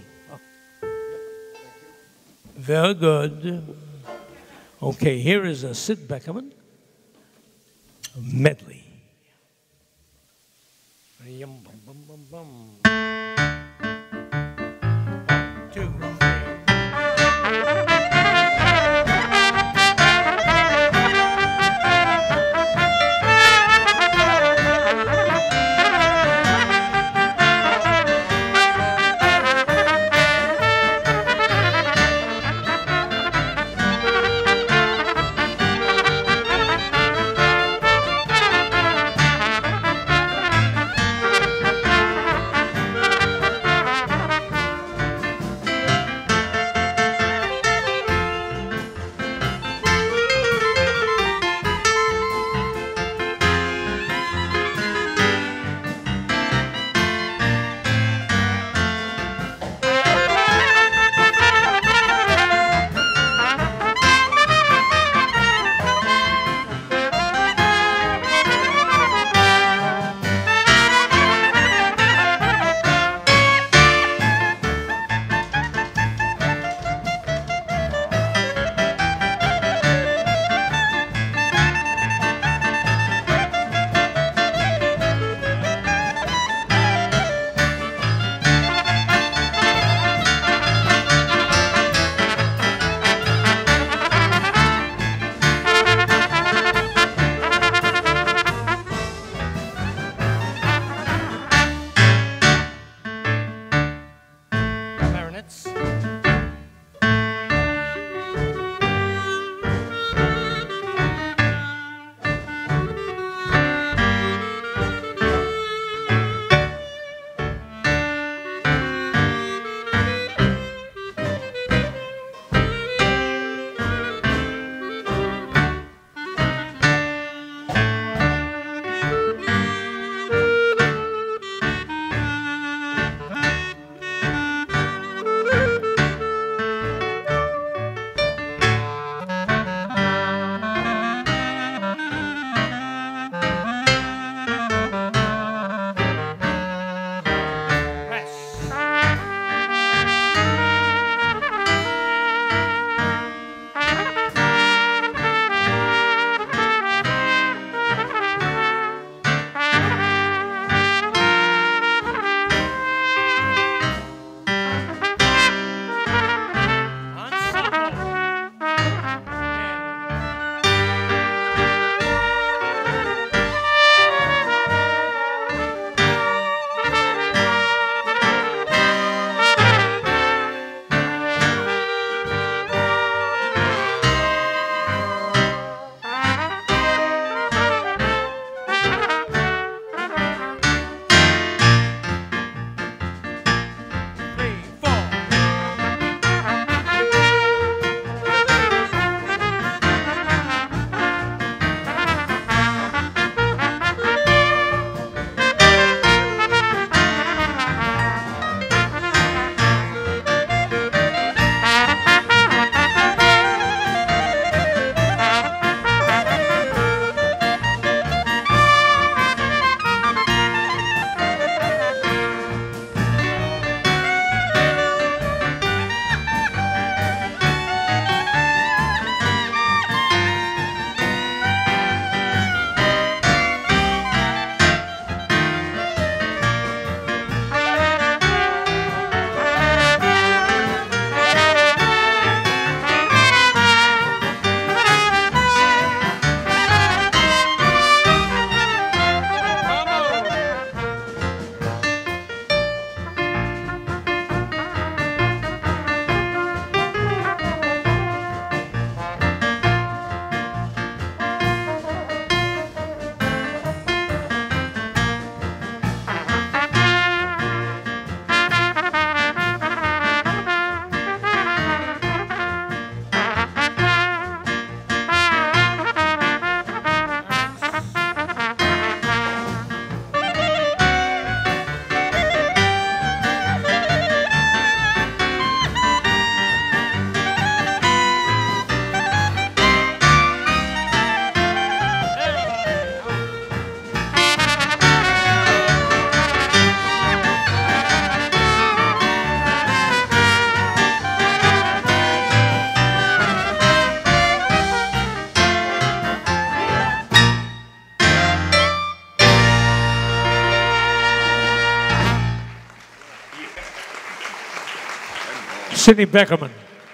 Very good. Okay, here is a Sid Beckerman medley. Yum, bum, bum, bum, bum. One, two, Sid Beckerman.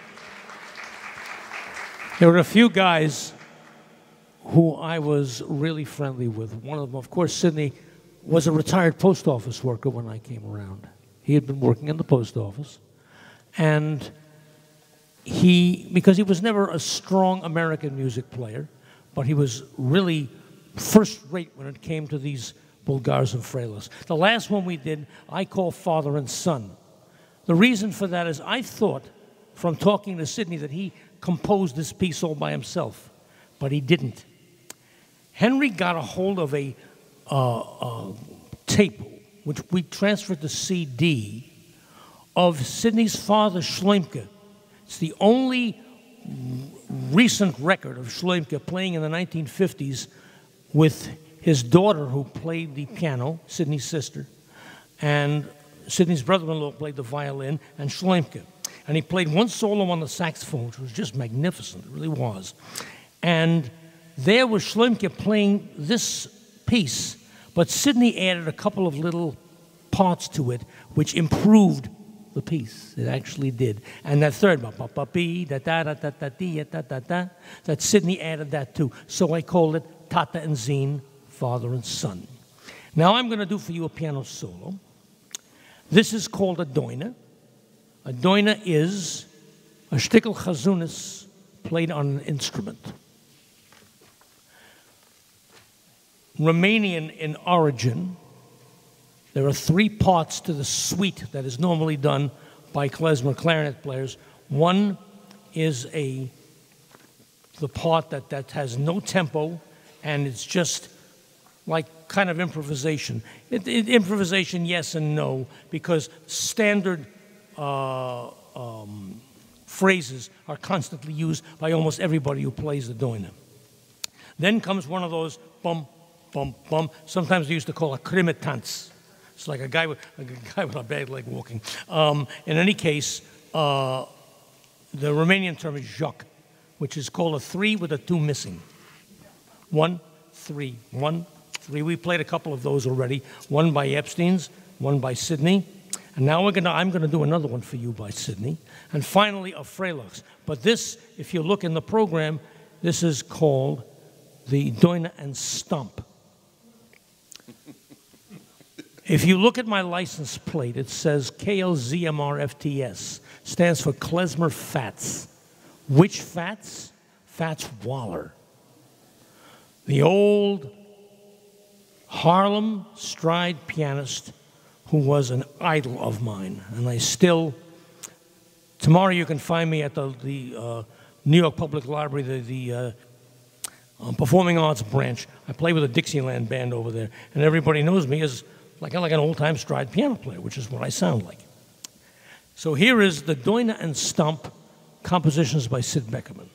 There were a few guys who I was really friendly with. One of them, of course, Sidney was a retired post office worker when I came around. He had been working in the post office. And he, because he was never a strong American music player, but he was really first rate when it came to these Bulgars and Frelas. The last one we did, I call Father and Son. The reason for that is I thought, from talking to Sidney, that he composed this piece all by himself, but he didn't. Henry got a hold of a uh, uh, tape, which we transferred to C D, of Sidney's father, Schleimke. It's the only recent record of Schleimke playing in the nineteen fifties with his daughter, who played the piano, Sidney's sister, and Sidney's brother-in-law played the violin, and Schleimke. And he played one solo on the saxophone, which was just magnificent, it really was. And there was Schleimke playing this piece, but Sidney added a couple of little parts to it, which improved the piece. It actually did. And that third, ba-ba-ba-bee, da-da-da-da-da-dee, da-da-da, that Sidney added that too. So I called it Tata and Zine, Father and Son. Now I'm going to do for you a piano solo. This is called a doina. A doina is a shtickl chazunis played on an instrument. Romanian in origin. There are three parts to the suite that is normally done by klezmer clarinet players. One is a the part that, that has no tempo, and it's just like kind of improvisation. It, it, improvisation, yes and no, because standard uh, um, phrases are constantly used by almost everybody who plays the doina. Then comes one of those bum, bum, bum. Sometimes they used to call a krimitans. It's like a guy with a guy with a bad leg walking. Um, in any case, uh, the Romanian term is joc, which is called a three with a two missing. One, three, one, three. We played a couple of those already. One by Epstein's, one by Sidney, and now we're gonna. I'm gonna do another one for you by Sidney, and finally a Freilachs. But this, if you look in the program, this is called the Doina and Stump. If you look at my license plate, it says K L Z M R F T S, stands for Klezmer Fats. Which Fats? Fats Waller. The old Harlem stride pianist who was an idol of mine. And I still, tomorrow you can find me at the, the uh, New York Public Library, the, the uh, um, Performing Arts branch. I play with a Dixieland band over there, and everybody knows me as like, like an old-time stride piano player, which is what I sound like. So here is the Doina and Stump, compositions by Sid Beckerman.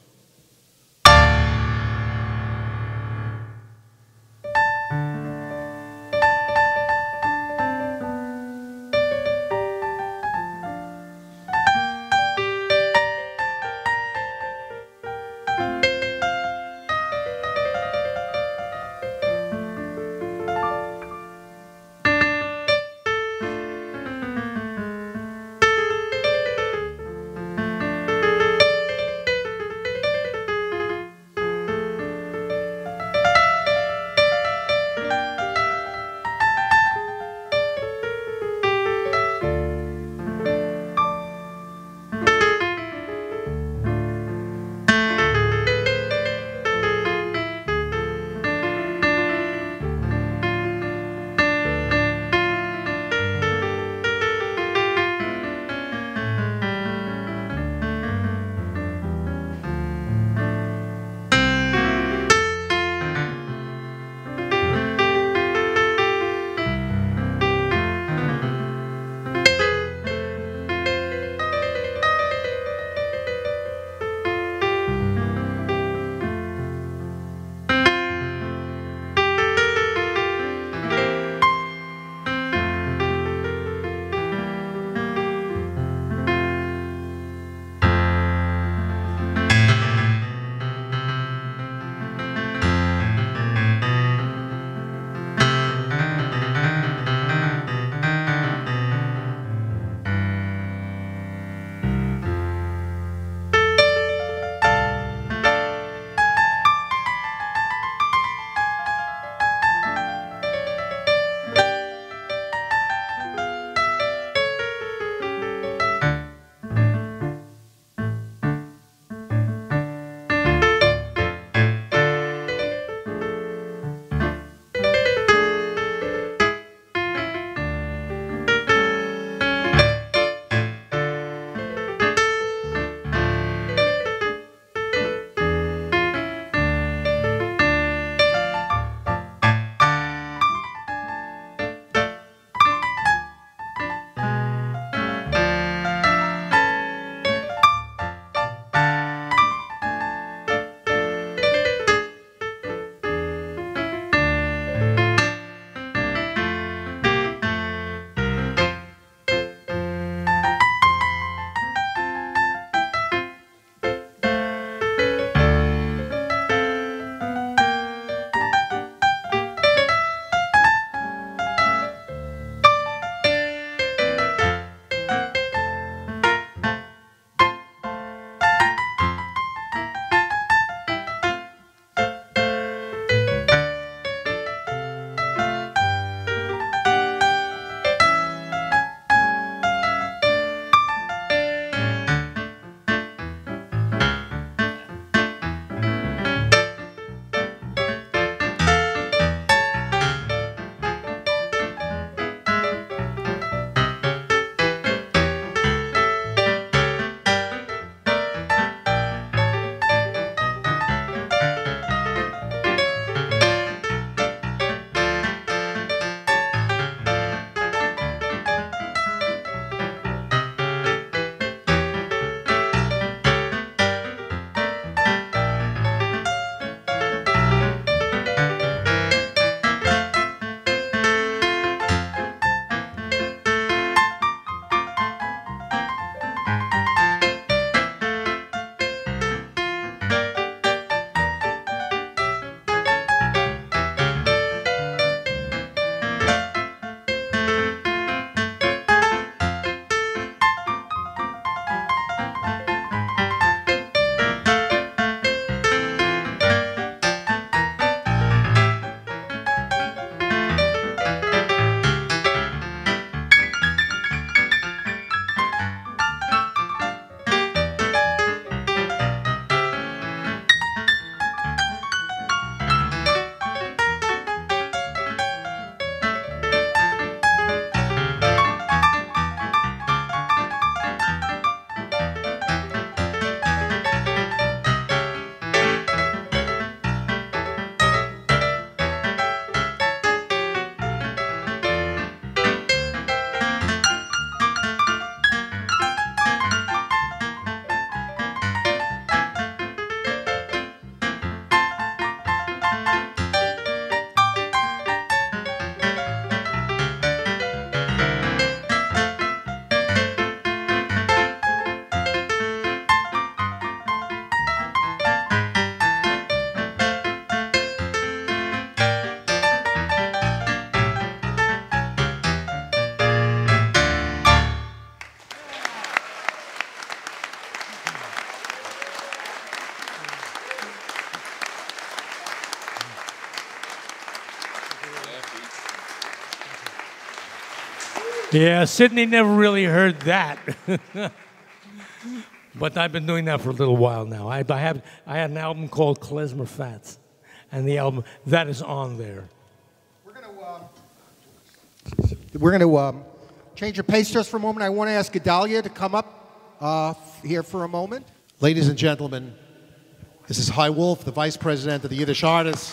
Yeah, Sydney never really heard that. But I've been doing that for a little while now. I, I, have, I had an album called Klezmer Fats, and the album, that is on there. We're going to uh, we're going to um, change the pace just for a moment. I want to ask Gedalia to come up uh, here for a moment. Ladies and gentlemen, this is High Wolf, the Vice President of the Yiddish Artists.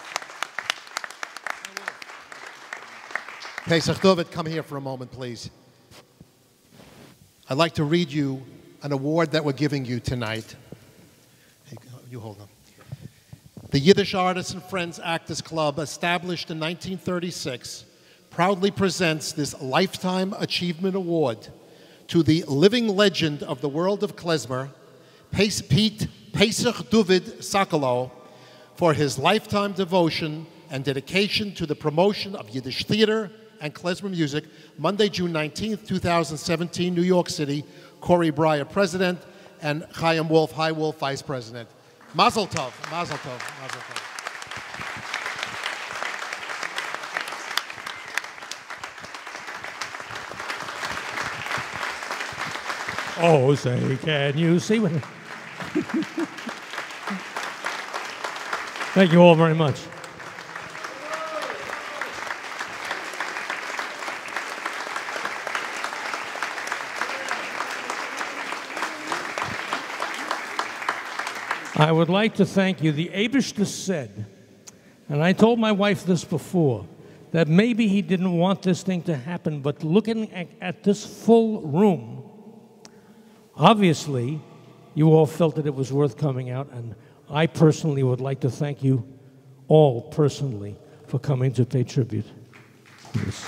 Pesach David, come here for a moment, please. I'd like to read you an award that we're giving you tonight. Hey, you hold on. The Yiddish Artists and Friends Actors Club, established in nineteen thirty-six, proudly presents this Lifetime Achievement Award to the living legend of the world of klezmer, Pete Pesach David Sokolow, for his lifetime devotion and dedication to the promotion of Yiddish theater and klezmer music. Monday, June nineteenth, two thousand seventeen, New York City. Corey Breyer, President, and Chaim Wolf, High Wolf, Vice President. Mazel tov, mazel tov, mazel tov. Oh, say, can you see what? Thank you all very much. I would like to thank you. The Abishta said, and I told my wife this before, that maybe he didn't want this thing to happen, but looking at, at this full room, obviously, you all felt that it was worth coming out, and I personally would like to thank you all personally for coming to pay tribute. Yes.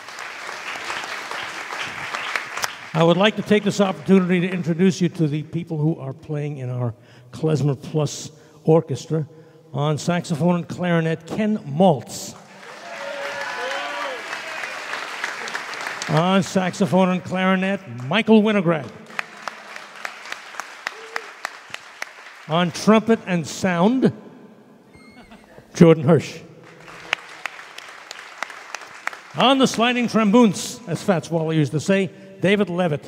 I would like to take this opportunity to introduce you to the people who are playing in our Klezmer Plus Orchestra. On saxophone and clarinet, Ken Maltz. On saxophone and clarinet, Michael Winograd. On trumpet and sound, Jordan Hirsch. On the sliding trombones, as Fats Waller used to say, David Levitt,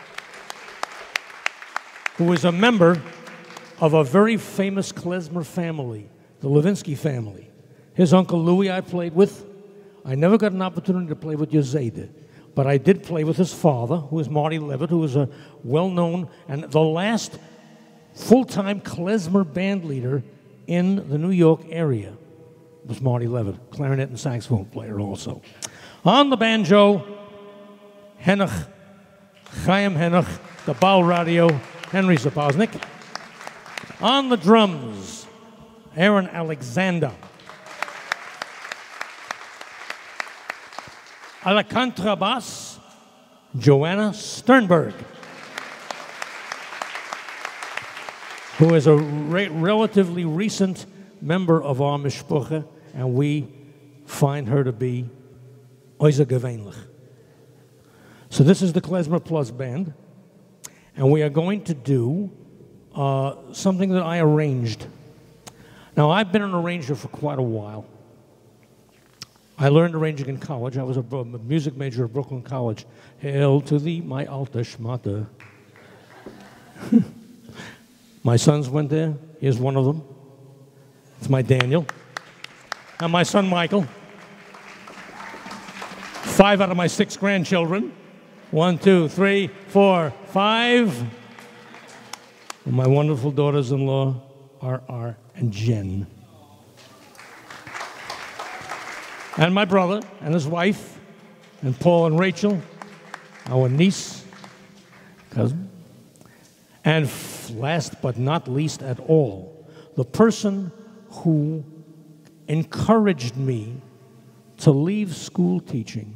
who is a member of a very famous klezmer family, the Levinsky family. His uncle Louis I played with. I never got an opportunity to play with Yezeda, but I did play with his father, who was Marty Levitt, who was a well-known, and the last full-time klezmer band leader in the New York area was Marty Levitt, clarinet and saxophone player also. On the banjo, Henoch, Chaim Henoch, the Baal Radio, Henry Sapoznik. On the drums, Aaron Alexander. A la contrabass, Joanna Sternberg, who is a re relatively recent member of our mishpucha, and we find her to be außergewöhnlich. So this is the Klezmer Plus Band, and we are going to do uh, something that I arranged. Now, I've been an arranger for quite a while. I learned arranging in college. I was a music major at Brooklyn College. Hail to thee, my alter schmatter. My sons went there. Here's one of them. It's my Daniel. And my son Michael. Five out of my six grandchildren. One, two, three, four, five. And my wonderful daughters-in-law, R R and Jen. And my brother and his wife, and Paul and Rachel, our niece, cousin. And last but not least at all, the person who encouraged me to leave school teaching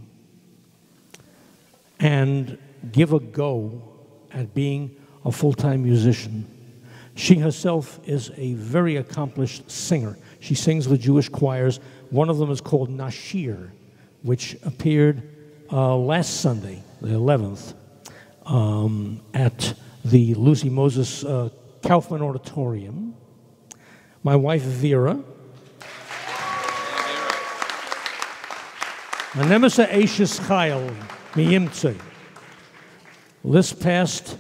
and give a go at being a full-time musician. She herself is a very accomplished singer. She sings with Jewish choirs. One of them is called Nashir, which appeared uh, last Sunday, the eleventh, um, at the Lucy Moses uh, Kaufman Auditorium. My wife, Vera. Anemisa Ashes Chayil, Miyimtze. This past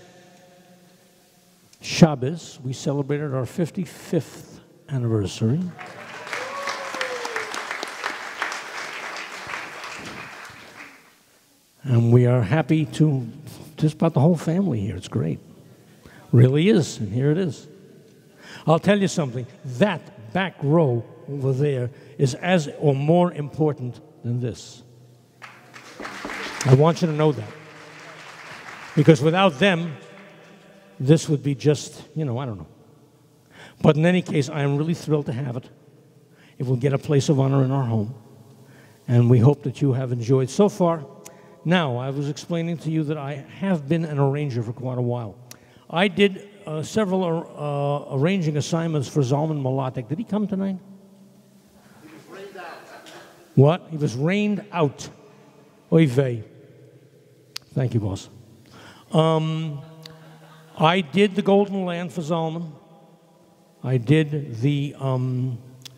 Shabbos, we celebrated our fifty-fifth anniversary. And we are happy to, just about the whole family here. It's great. Really is, and here it is. I'll tell you something. That back row over there is as or more important than this. I want you to know that. Because without them, this would be just, you know, I don't know. But in any case, I am really thrilled to have it. It will get a place of honor in our home. And we hope that you have enjoyed so far. Now, I was explaining to you that I have been an arranger for quite a while. I did uh, several uh, arranging assignments for Zalman Malotic. Did he come tonight? He was rained out. What? He was rained out. Oy vey. Thank you, boss. Um, I did the Golden Land for Zalman. I did the um,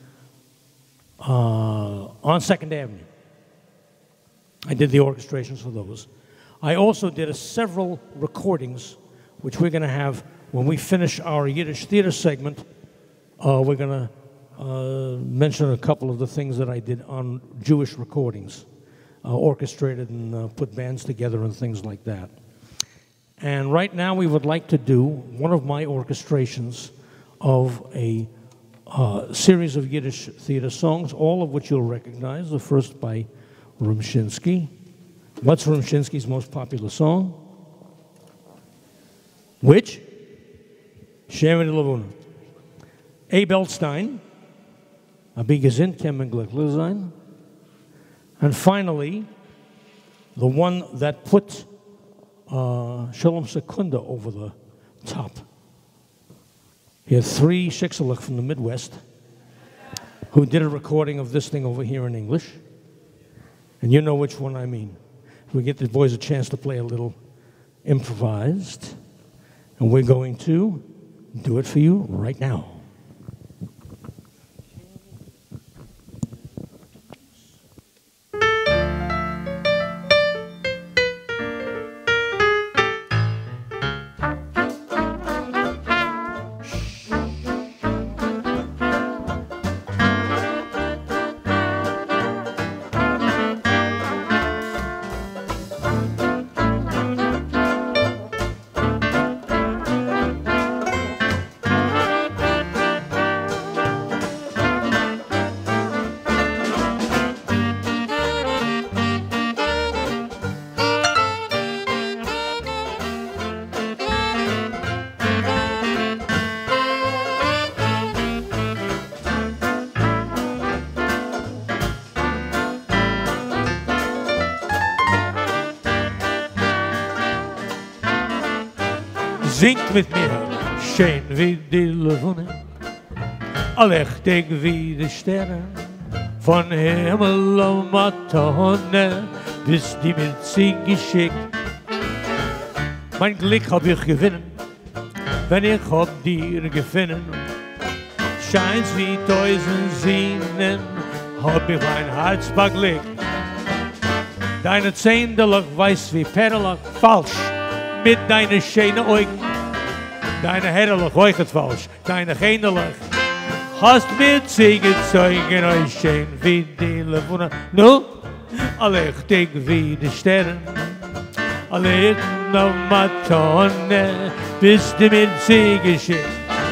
uh, on Second Avenue. I did the orchestrations for those. I also did a several recordings, which we're going to have when we finish our Yiddish theater segment. Uh, we're going to uh, mention a couple of the things that I did on Jewish recordings, uh, orchestrated and uh, put bands together and things like that. And right now we would like to do one of my orchestrations of a uh, series of Yiddish theater songs, all of which you'll recognize. The first by Rumshinsky. What's Rumshinsky's most popular song? Which? Shemen Lavuna. Abe Elstein. Abi gesinnt kemen glücklich sein. And finally, the one that put uh, Shalom Sekunda over the top. He had three shiksaluk from the Midwest who did a recording of this thing over here in English. And you know which one I mean. We get the boys a chance to play a little improvised. And we're going to do it for you right now. Singt mit mir, schön wie die Levone, allechtig wie die Sterne, von Himmel und Matone, bis die mir sie geschickt. Mein Glück hab ich gewinnen, wenn ich hab dir gefunden. Scheint's wie tausend Sinnen, hab ich mein Herz beglückt. Deine Zehndelach weiß wie Perlach, falsch, mit deine schönen Augen. Deine Herrlach euchet falsch, deine Gendelach. Hast mit sie gezeugen, euch schön wie die Levuna. Nu, allechtig wie die Sterne, alle noch Matone, bis die mit sie geschickt.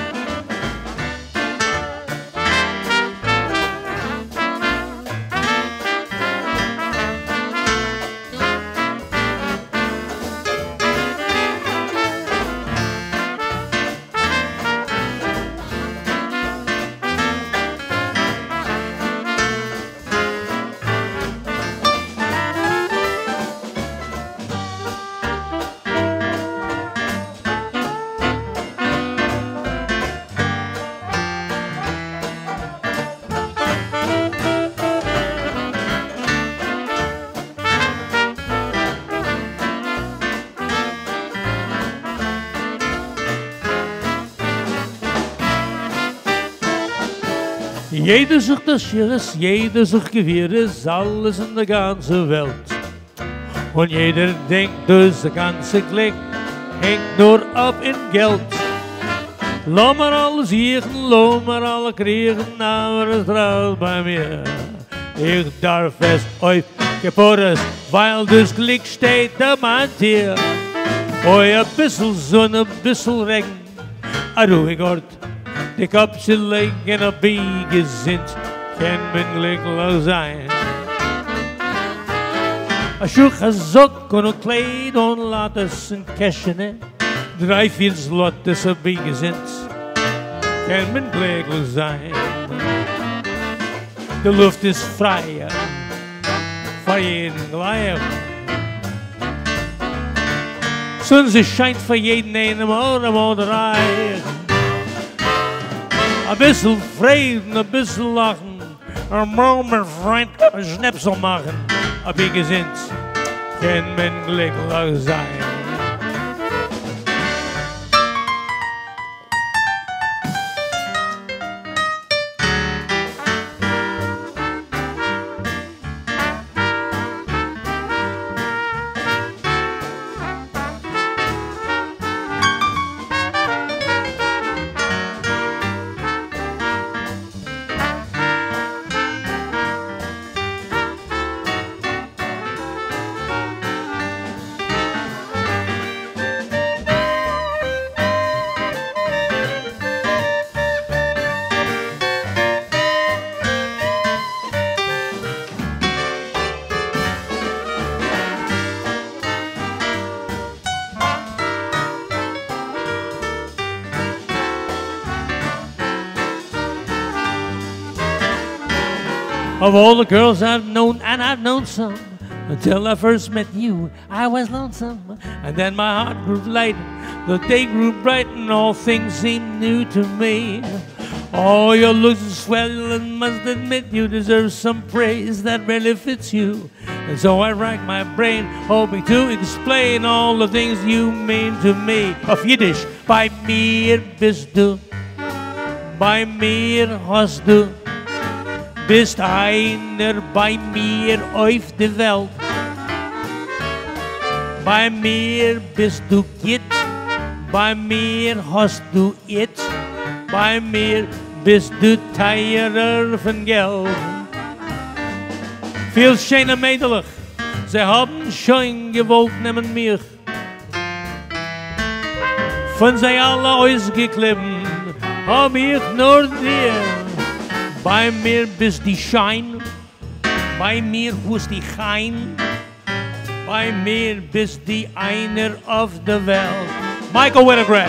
Jeder sucht das Schirres, jeder sucht Gewehres, alles in der ganzen Welt. Und jeder denkt, das ganze Glück hängt nur ab in Geld. Lass mir alles siechen, lass mir alle kriegen, aber es traut bei mir. Ich darf es euch geporres, weil das Glück steht am Antier. Oh, ein bisschen Sonne, ein bisschen Regen, ein ruhig Ort. Die Kapsel legen, ein Biege sind, kann mein glücklich sein. Ein Schuch, ein Sock und ein Kleid und Lattes und Käschene, drei, vier Slottes, ein Biege sind, kann mein glücklich sein. Die Luft ist frei, für jeden gleich. Sonne scheint für jeden einen Morgen oder drei. Ein bisschen Frieden, ein bisschen Lachen, ein Moment Freund, ein Schnäpsel machen. Ein Biege sind, kann man glücklich sein. Of all the girls I've known, and I've known some, until I first met you, I was lonesome. And then my heart grew light, the day grew bright, and all things seemed new to me. Oh, your looks are swell, and must admit you deserve some praise that really fits you. And so I rack my brain, hoping to explain all the things you mean to me. Of Yiddish, bei mir bist du, bei mir hast du. Bist einer bei mir auf der Welt. Bei mir bist du Git, bei mir hast du It, bei mir bist du teurer von Geld. Viel schöne Mädelig, sie haben schon gewollt nehmen mich. Von sie alle ausgeklebt, hab ich nur dir. Bei mir bist die Schein, bei mir bist die Gein, bei mir bist die einer auf der Welt. Michael Winograd.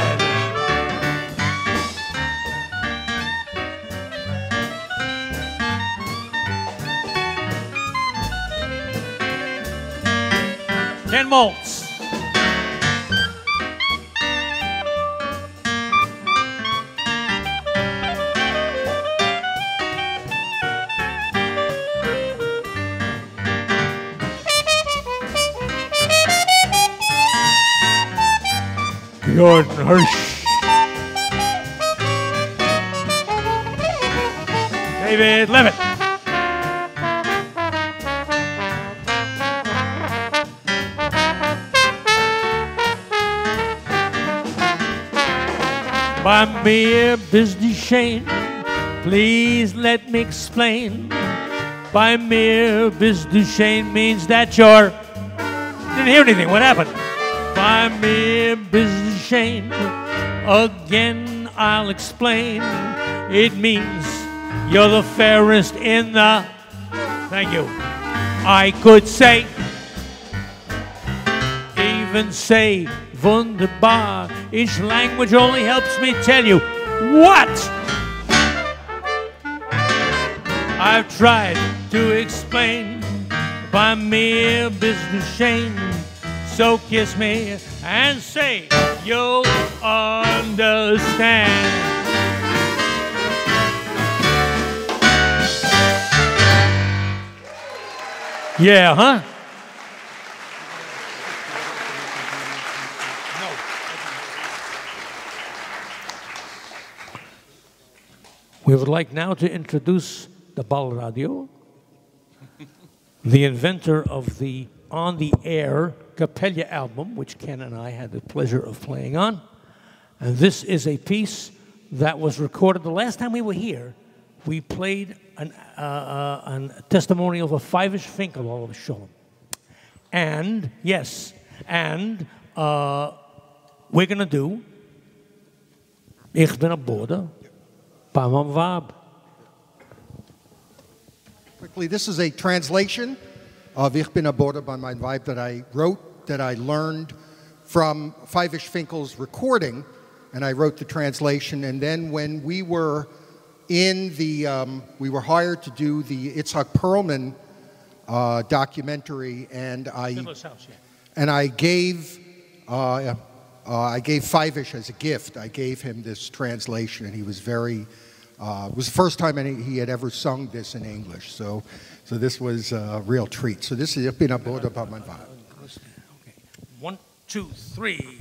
Ken Maltz. Jordan Hirsch. David Levitt. By mere business Shane, please let me explain. By mere business Shane means that you're... Didn't hear anything, what happened? By mere business Shane, again I'll explain. It means you're the fairest in the... Thank you. I could say, even say, wunderbar. Each language only helps me tell you what I've tried to explain. By mere business Shane, so kiss me and say you'll understand. Yeah, huh? We would like now to introduce the Bal Radio, the inventor of the on-the-air Capella album, which Ken and I had the pleasure of playing on. And this is a piece that was recorded the last time we were here. We played an, uh, uh, an testimonial of a five-ish Finkel all of Sholem. And, yes, and uh, we're going to do Ich bin a Border by Mam Vab. Quickly, this is a translation of Ich bin a Border by my Vibe that I wrote, that I learned from Five-ish Finkel's recording, and I wrote the translation. And then when we were in the, um, we were hired to do the Itzhak Perlman uh, documentary, and I, House, yeah. and I gave, uh, uh, I gave Five-ish as a gift. I gave him this translation, and he was very. Uh, it was the first time any, he had ever sung this in English, so so this was a real treat. So this is Ich bin a Border by my Vibe. Okay. One, two, three.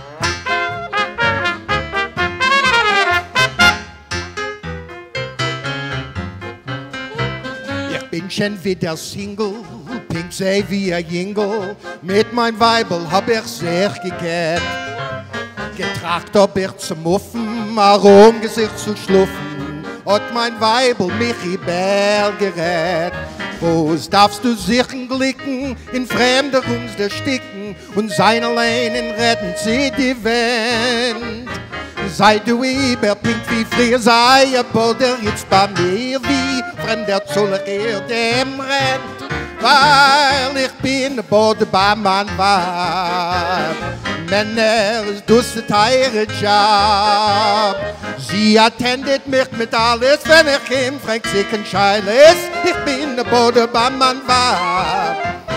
Ich bin schon wieder Single, pink sei wie ein Jingle. Mit mein Weibel hab ich sehr gekannt. Getracht hab ich zu muffen, warum Gesicht zu schluffen. Hat mein Weibel mich übergerät. Bloß darfst du sichen glicken, in Fremderungs der Sticken und sein allein in retten sie die Welt. Sei du überpinkt wie früher, sei ein Boder jetzt bei mir wie fremder Zoller er dem rennt. Weil ich bin ein Boder bei mein Weib. Männer ist dus ein teure Job. Sie attendet mich mit alles, wenn ich ihm fragt, sie kein Scheil ist. Ich bin ein Boder bei mein Weib.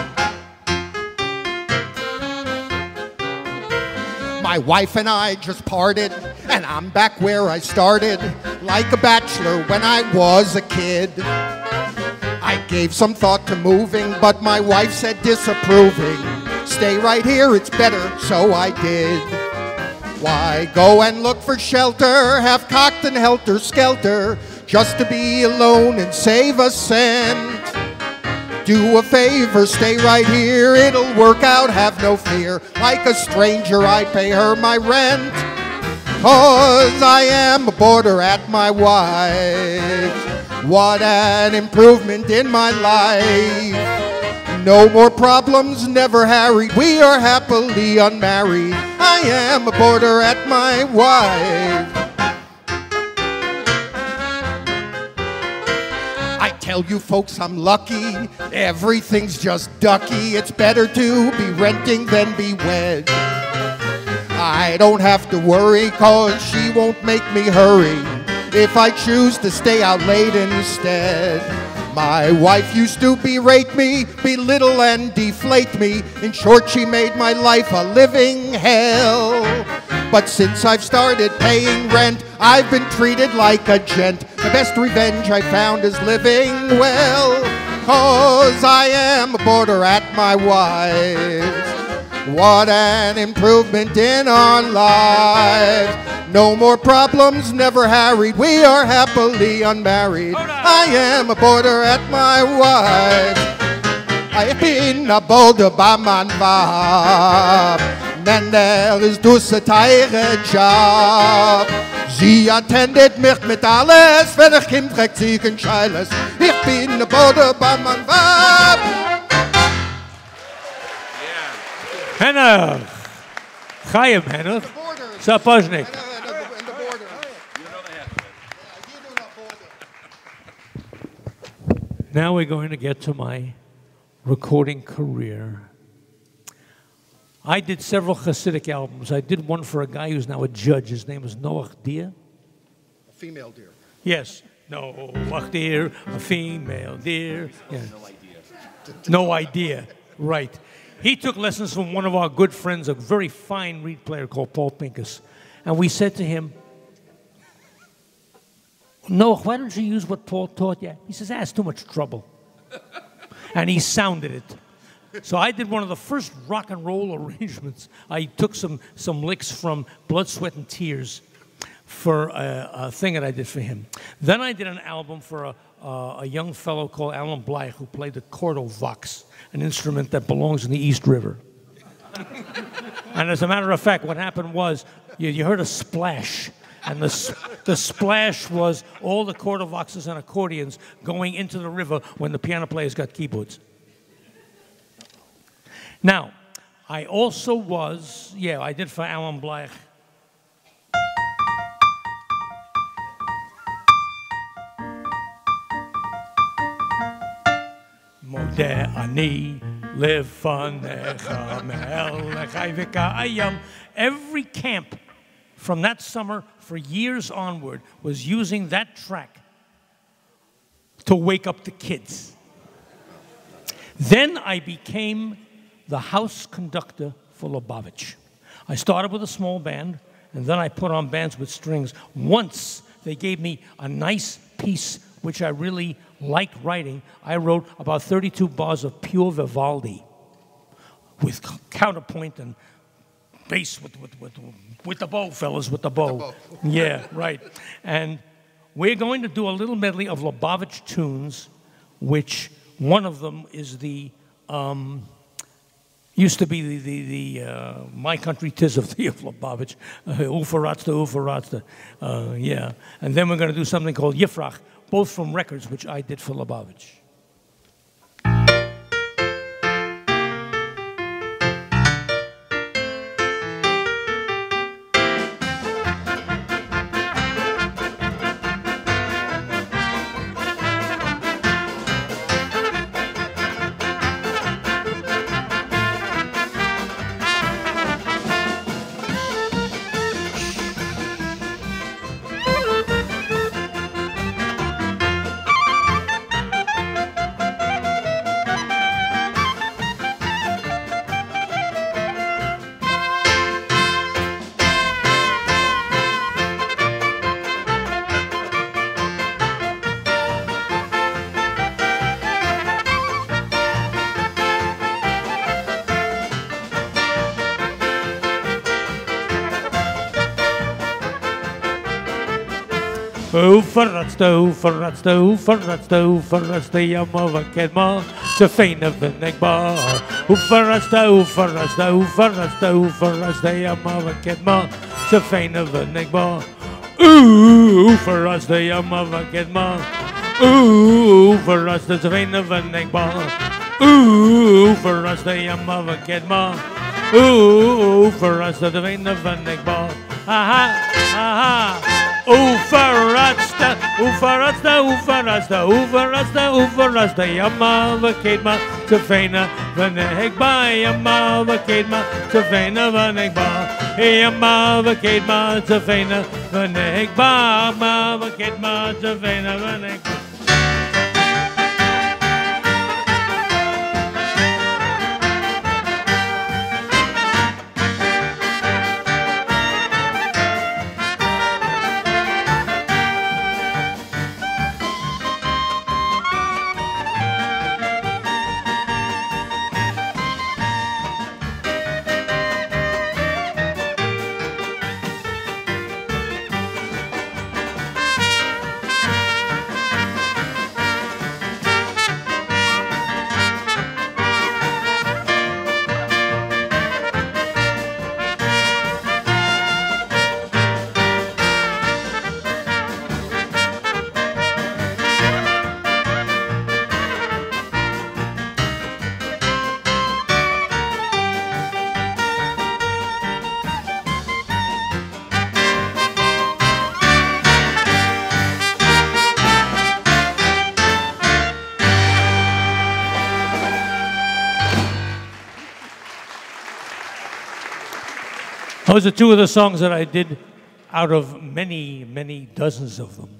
My wife and I just parted, and I'm back where I started, like a bachelor when I was a kid. I gave some thought to moving, but my wife said disapproving. Stay right here, it's better, so I did. Why go and look for shelter, half cocked and helter-skelter, just to be alone and save a cent? Do a favor, stay right here, it'll work out, have no fear. Like a stranger, I pay her my rent. Cause I am a boarder at my wife's. What an improvement in my life. No more problems, never harried, we are happily unmarried. I am a boarder at my wife. I tell you folks I'm lucky, everything's just ducky. It's better to be renting than be wed. I don't have to worry cause she won't make me hurry if I choose to stay out late instead. My wife used to berate me, belittle and deflate me. In short, she made my life a living hell. But since I've started paying rent, I've been treated like a gent. The best revenge I found is living well. Cause I am a boarder at my wife's. What an improvement in our lives. No more problems, never harried, we are happily unmarried. I am a boarder at my wife. I bin a boarder by mein Weib. Männer ist dus a teure Job. Sie attendet mich mit alles, wenn ich ihm fragt, sie kein Scheiles. Ich bin a boarder by mein Weib. Henner, Chaim Henner, Sapoznik. Now we're going to get to my recording career. I did several Hasidic albums. I did one for a guy who's now a judge. His name was Noach Deer. A female deer. Yes, Noach Deer, a female deer. Yeah. No idea. No idea, right. He took lessons from one of our good friends, a very fine reed player called Paul Pincus. And we said to him, no, why don't you use what Paul taught you? He says, that's too much trouble. And he sounded it. So I did one of the first rock and roll arrangements. I took some, some licks from Blood, Sweat, and Tears for a, a thing that I did for him. Then I did an album for a, uh, a young fellow called Alan Bleich who played the cordovox, an instrument that belongs in the East River. And as a matter of fact, what happened was you, you heard a splash. And the, the splash was all the cordovoxes and accordions going into the river when the piano players got keyboards. Now, I also was, yeah, I did for Alan Bleich. Modeh ani lefanecha melech hayvika ayam. Every camp from that summer for years onward was using that track to wake up the kids. Then I became the house conductor for Lubavitch. I started with a small band, and then I put on bands with strings. Once they gave me a nice piece, which I really liked writing. I wrote about thirty-two bars of pure Vivaldi with counterpoint and bass with, with, with, with the bow, fellas, with the bow. bow. Yeah, right. And we're going to do a little medley of Lubavitch tunes, which one of them is the, um, used to be the, the, the uh, My Country 'Tis of Thee of Lubavitch, Ufaratsta, Ufaratsta, uh, yeah. And then we're going to do something called Yifrach, both from records, which I did for Lubavitch. Ufaratsta, ufaratsta, ufaratsta, ufaratsta, yamava kedma, tefeina v'negba. Ufaratsta, ufaratsta, ufaratsta, ufaratsta, yamava kedma, tefeina v'negba. Ufaratsta, yamava kedma. Ufaratsta, tefeina v'negba. Ufaratsta, yamava kedma. Ufaratsta, tefeina v'negba. Aha, aha. Ufaratsta, ufaratsta, ufaratsta, ufaratsta, ufaratsta, yamava kedma, tefeina v'negba, yamava kedma, tefeina v'negba, yamava kedma, tefeina v'negba, yamava kedma, tefeina v'negba. Those are two of the songs that I did out of many, many dozens of them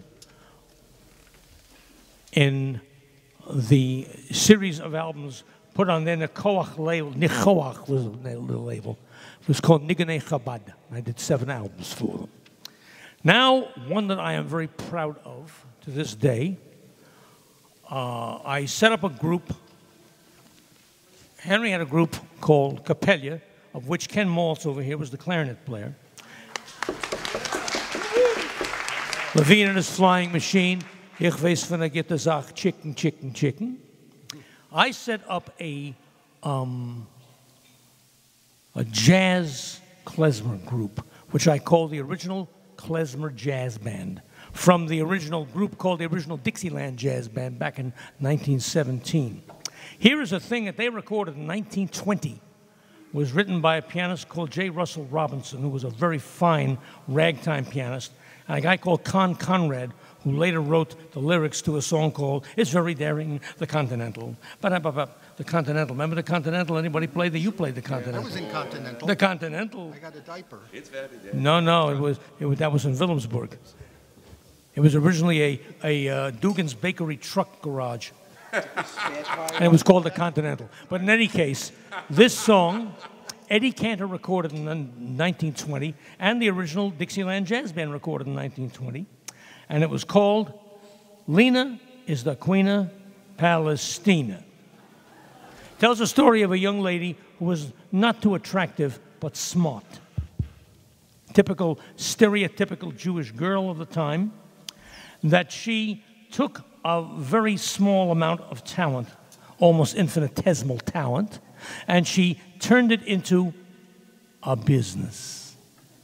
in the series of albums put on their Nichoach label. Nichoach was the label. It was called Niganei Chabad. I did seven albums for them. Now, one that I am very proud of to this day, uh, I set up a group. Henry had a group called Capella, of which Ken Maltz over here was the clarinet player. Levine and his Flying Machine, Ich weiß von der Gitter sagt chicken, chicken, chicken. I set up a, um, a jazz klezmer group, which I call the original Klezmer Jazz Band, from the original group called the original Dixieland Jazz Band back in nineteen seventeen. Here is a thing that they recorded in nineteen twenty. It was written by a pianist called J. Russell Robinson, who was a very fine ragtime pianist, and a guy called Con Conrad, who later wrote the lyrics to a song called It's Very Daring, The Continental. Ba-da-ba-ba, The Continental. Remember The Continental? Anybody play the? You played The Continental. I was in Continental. The Continental. I got a diaper. It's very daring. No, no, it was, it was, that was in Williamsburg. It was originally a, a uh, Dugan's Bakery truck garage. And it was called The Continental. But in any case, this song, Eddie Cantor recorded in nineteen twenty, and the original Dixieland Jazz Band recorded in nineteen twenty. And it was called Lena is the Queen of Palestina. Tells a story of a young lady who was not too attractive, but smart. Typical, stereotypical Jewish girl of the time, that she took a very small amount of talent, almost infinitesimal talent, and she turned it into a business.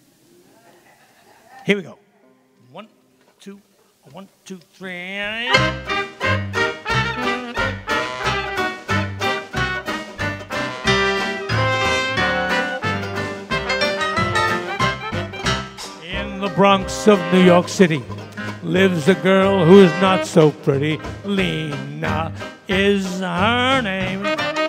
Here we go. One, two, one, two, three. In the Bronx of New York City lives a girl who's not so pretty. Lena is her name.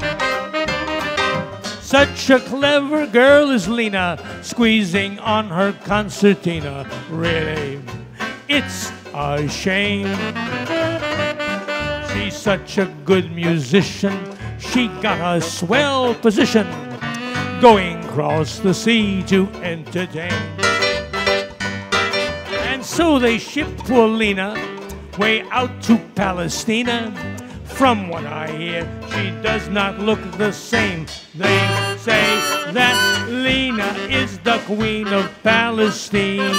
Such a clever girl is Lena, squeezing on her concertina. Really, it's a shame. She's such a good musician. She got a swell position, going across the sea to entertain. And so they shipped poor Lena way out to Palestina. From what I hear, she does not look the same. They say that Lena is the Queen of Palestina,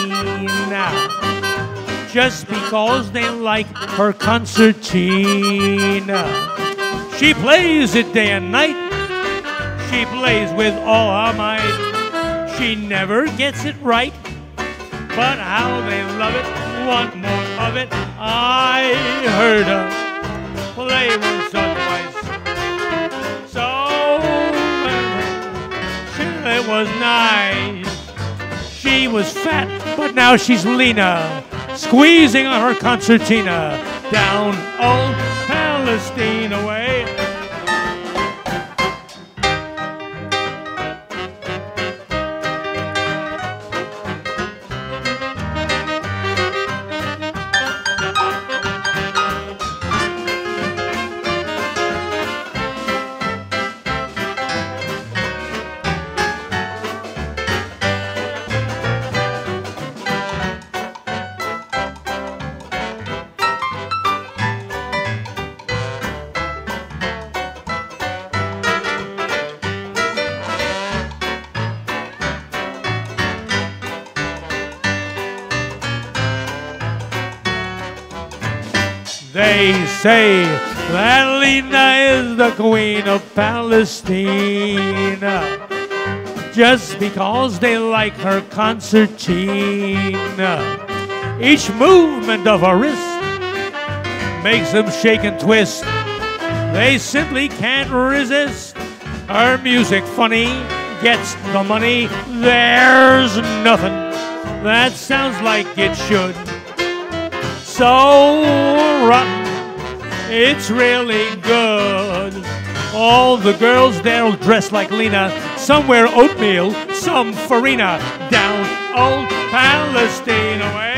just because they like her concertina. She plays it day and night. She plays with all her might. She never gets it right, but how they love it, want more of it. I heard her play once or twice, so sure it was nice. She was fat, but now she's Lena, squeezing on her concertina down old Palestine way. They say that Lena is the Queen of Palestina, just because they like her concertina. Each movement of her wrist makes them shake and twist. They simply can't resist. Her music funny, gets the money. There's nothing that sounds like it should. So rotten, it's really good. All the girls there dress like Lena. Some wear oatmeal, some farina. Down old Palestine way.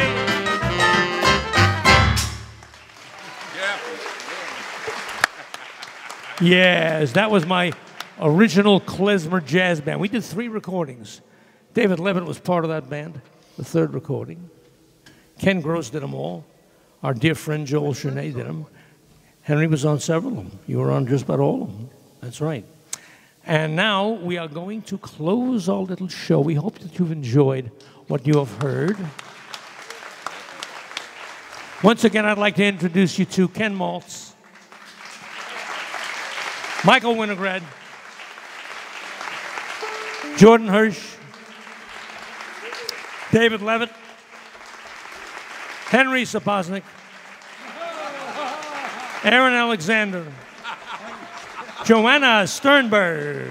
Yeah. Yes, that was my original Klezmer Jazz Band. We did three recordings. David Levitt was part of that band, the third recording. Ken Gross did them all. Our dear friend Joel Chernay did them. Henry was on several of them. You were on just about all of them. That's right. And now we are going to close our little show. We hope that you've enjoyed what you have heard. Once again, I'd like to introduce you to Ken Maltz, Michael Winograd, Jordan Hirsch, David Levitt, Henry Sapoznik, Aaron Alexander, Joanna Sternberg.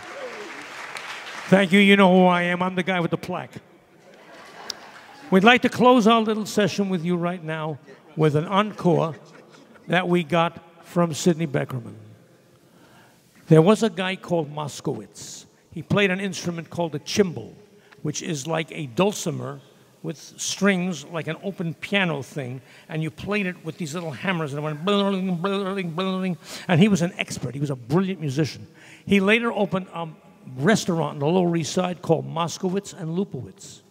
Thank you. You know who I am. I'm the guy with the plaque. We'd like to close our little session with you right now with an encore that we got from Sid Beckerman. There was a guy called Moskowitz. He played an instrument called a chimbal, which is like a dulcimer with strings, like an open piano thing, and you played it with these little hammers, and it went bling, bling, bling, and he was an expert. He was a brilliant musician. He later opened a restaurant on the Lower East Side called Moskowitz and Lupowitz.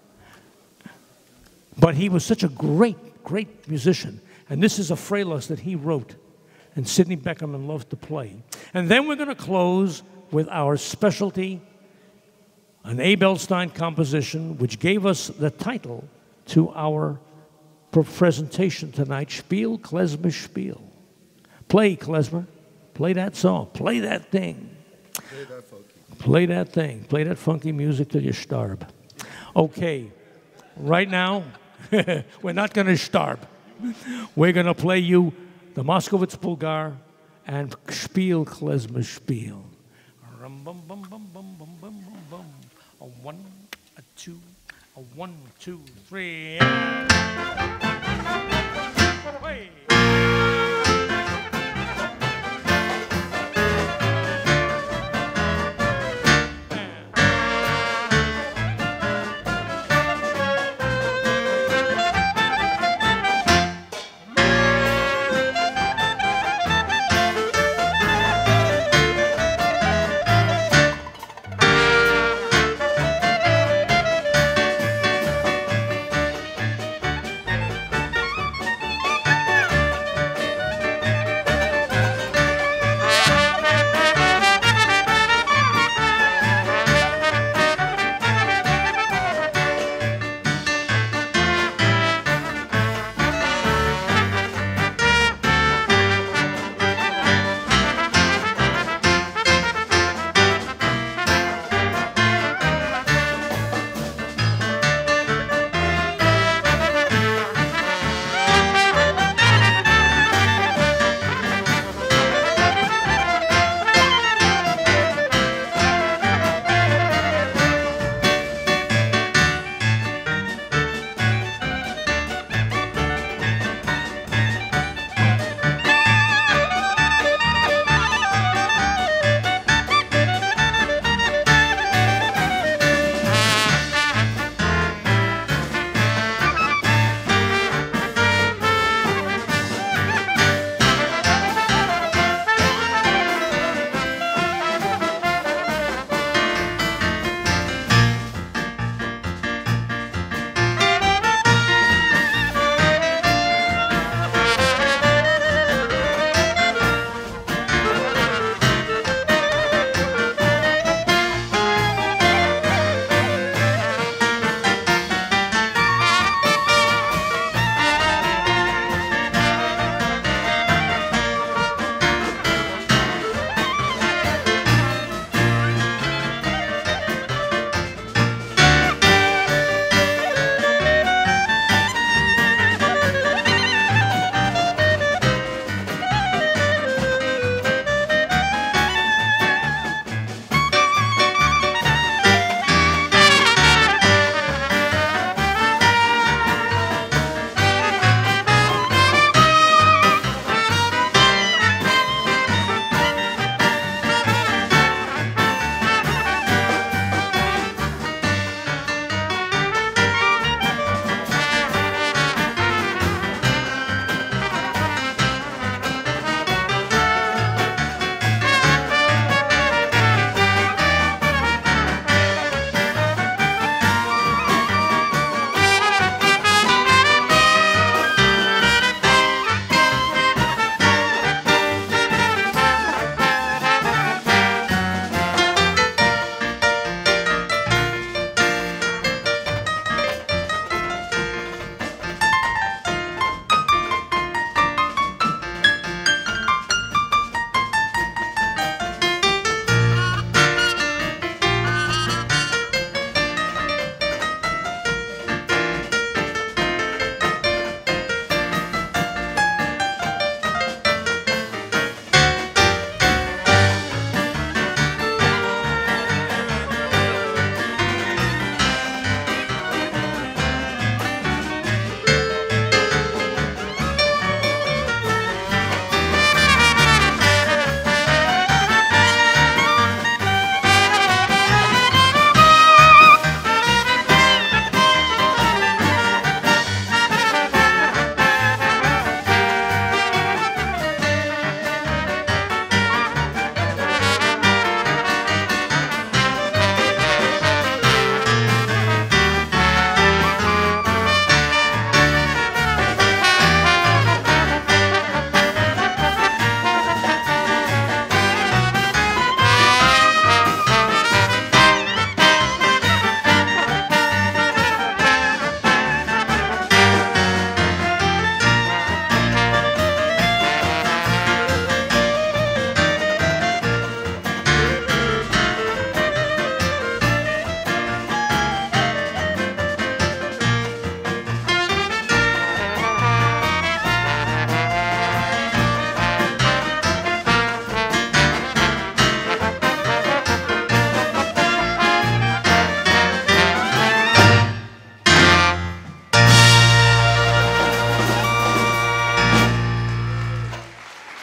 But he was such a great, great musician, and this is a Freilos that he wrote, and Sidney Beckerman loved to play. And then we're going to close with our specialty, an Abe Epstein composition, which gave us the title to our presentation tonight, Spiel, Klezmer, Spiel. Play, Klezmer. Play that song. Play that thing. Play that funky. Play that thing. Play that funky music till you starve. Okay. Right now, we're not going to starve. We're going to play you the Moskowitz Bulgar and Spiel, Klezmer, Spiel. Rum, bum, bum, bum, bum, bum, bum, bum. A one, a two, a one, two, three. Hey.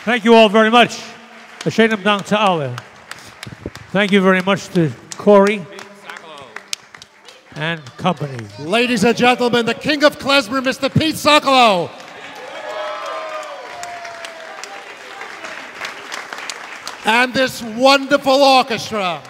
Thank you all very much. Hashem dank to alle. Thank you very much to Corey and company. Ladies and gentlemen, the king of klezmer, Mister Pete Sokolow. And this wonderful orchestra.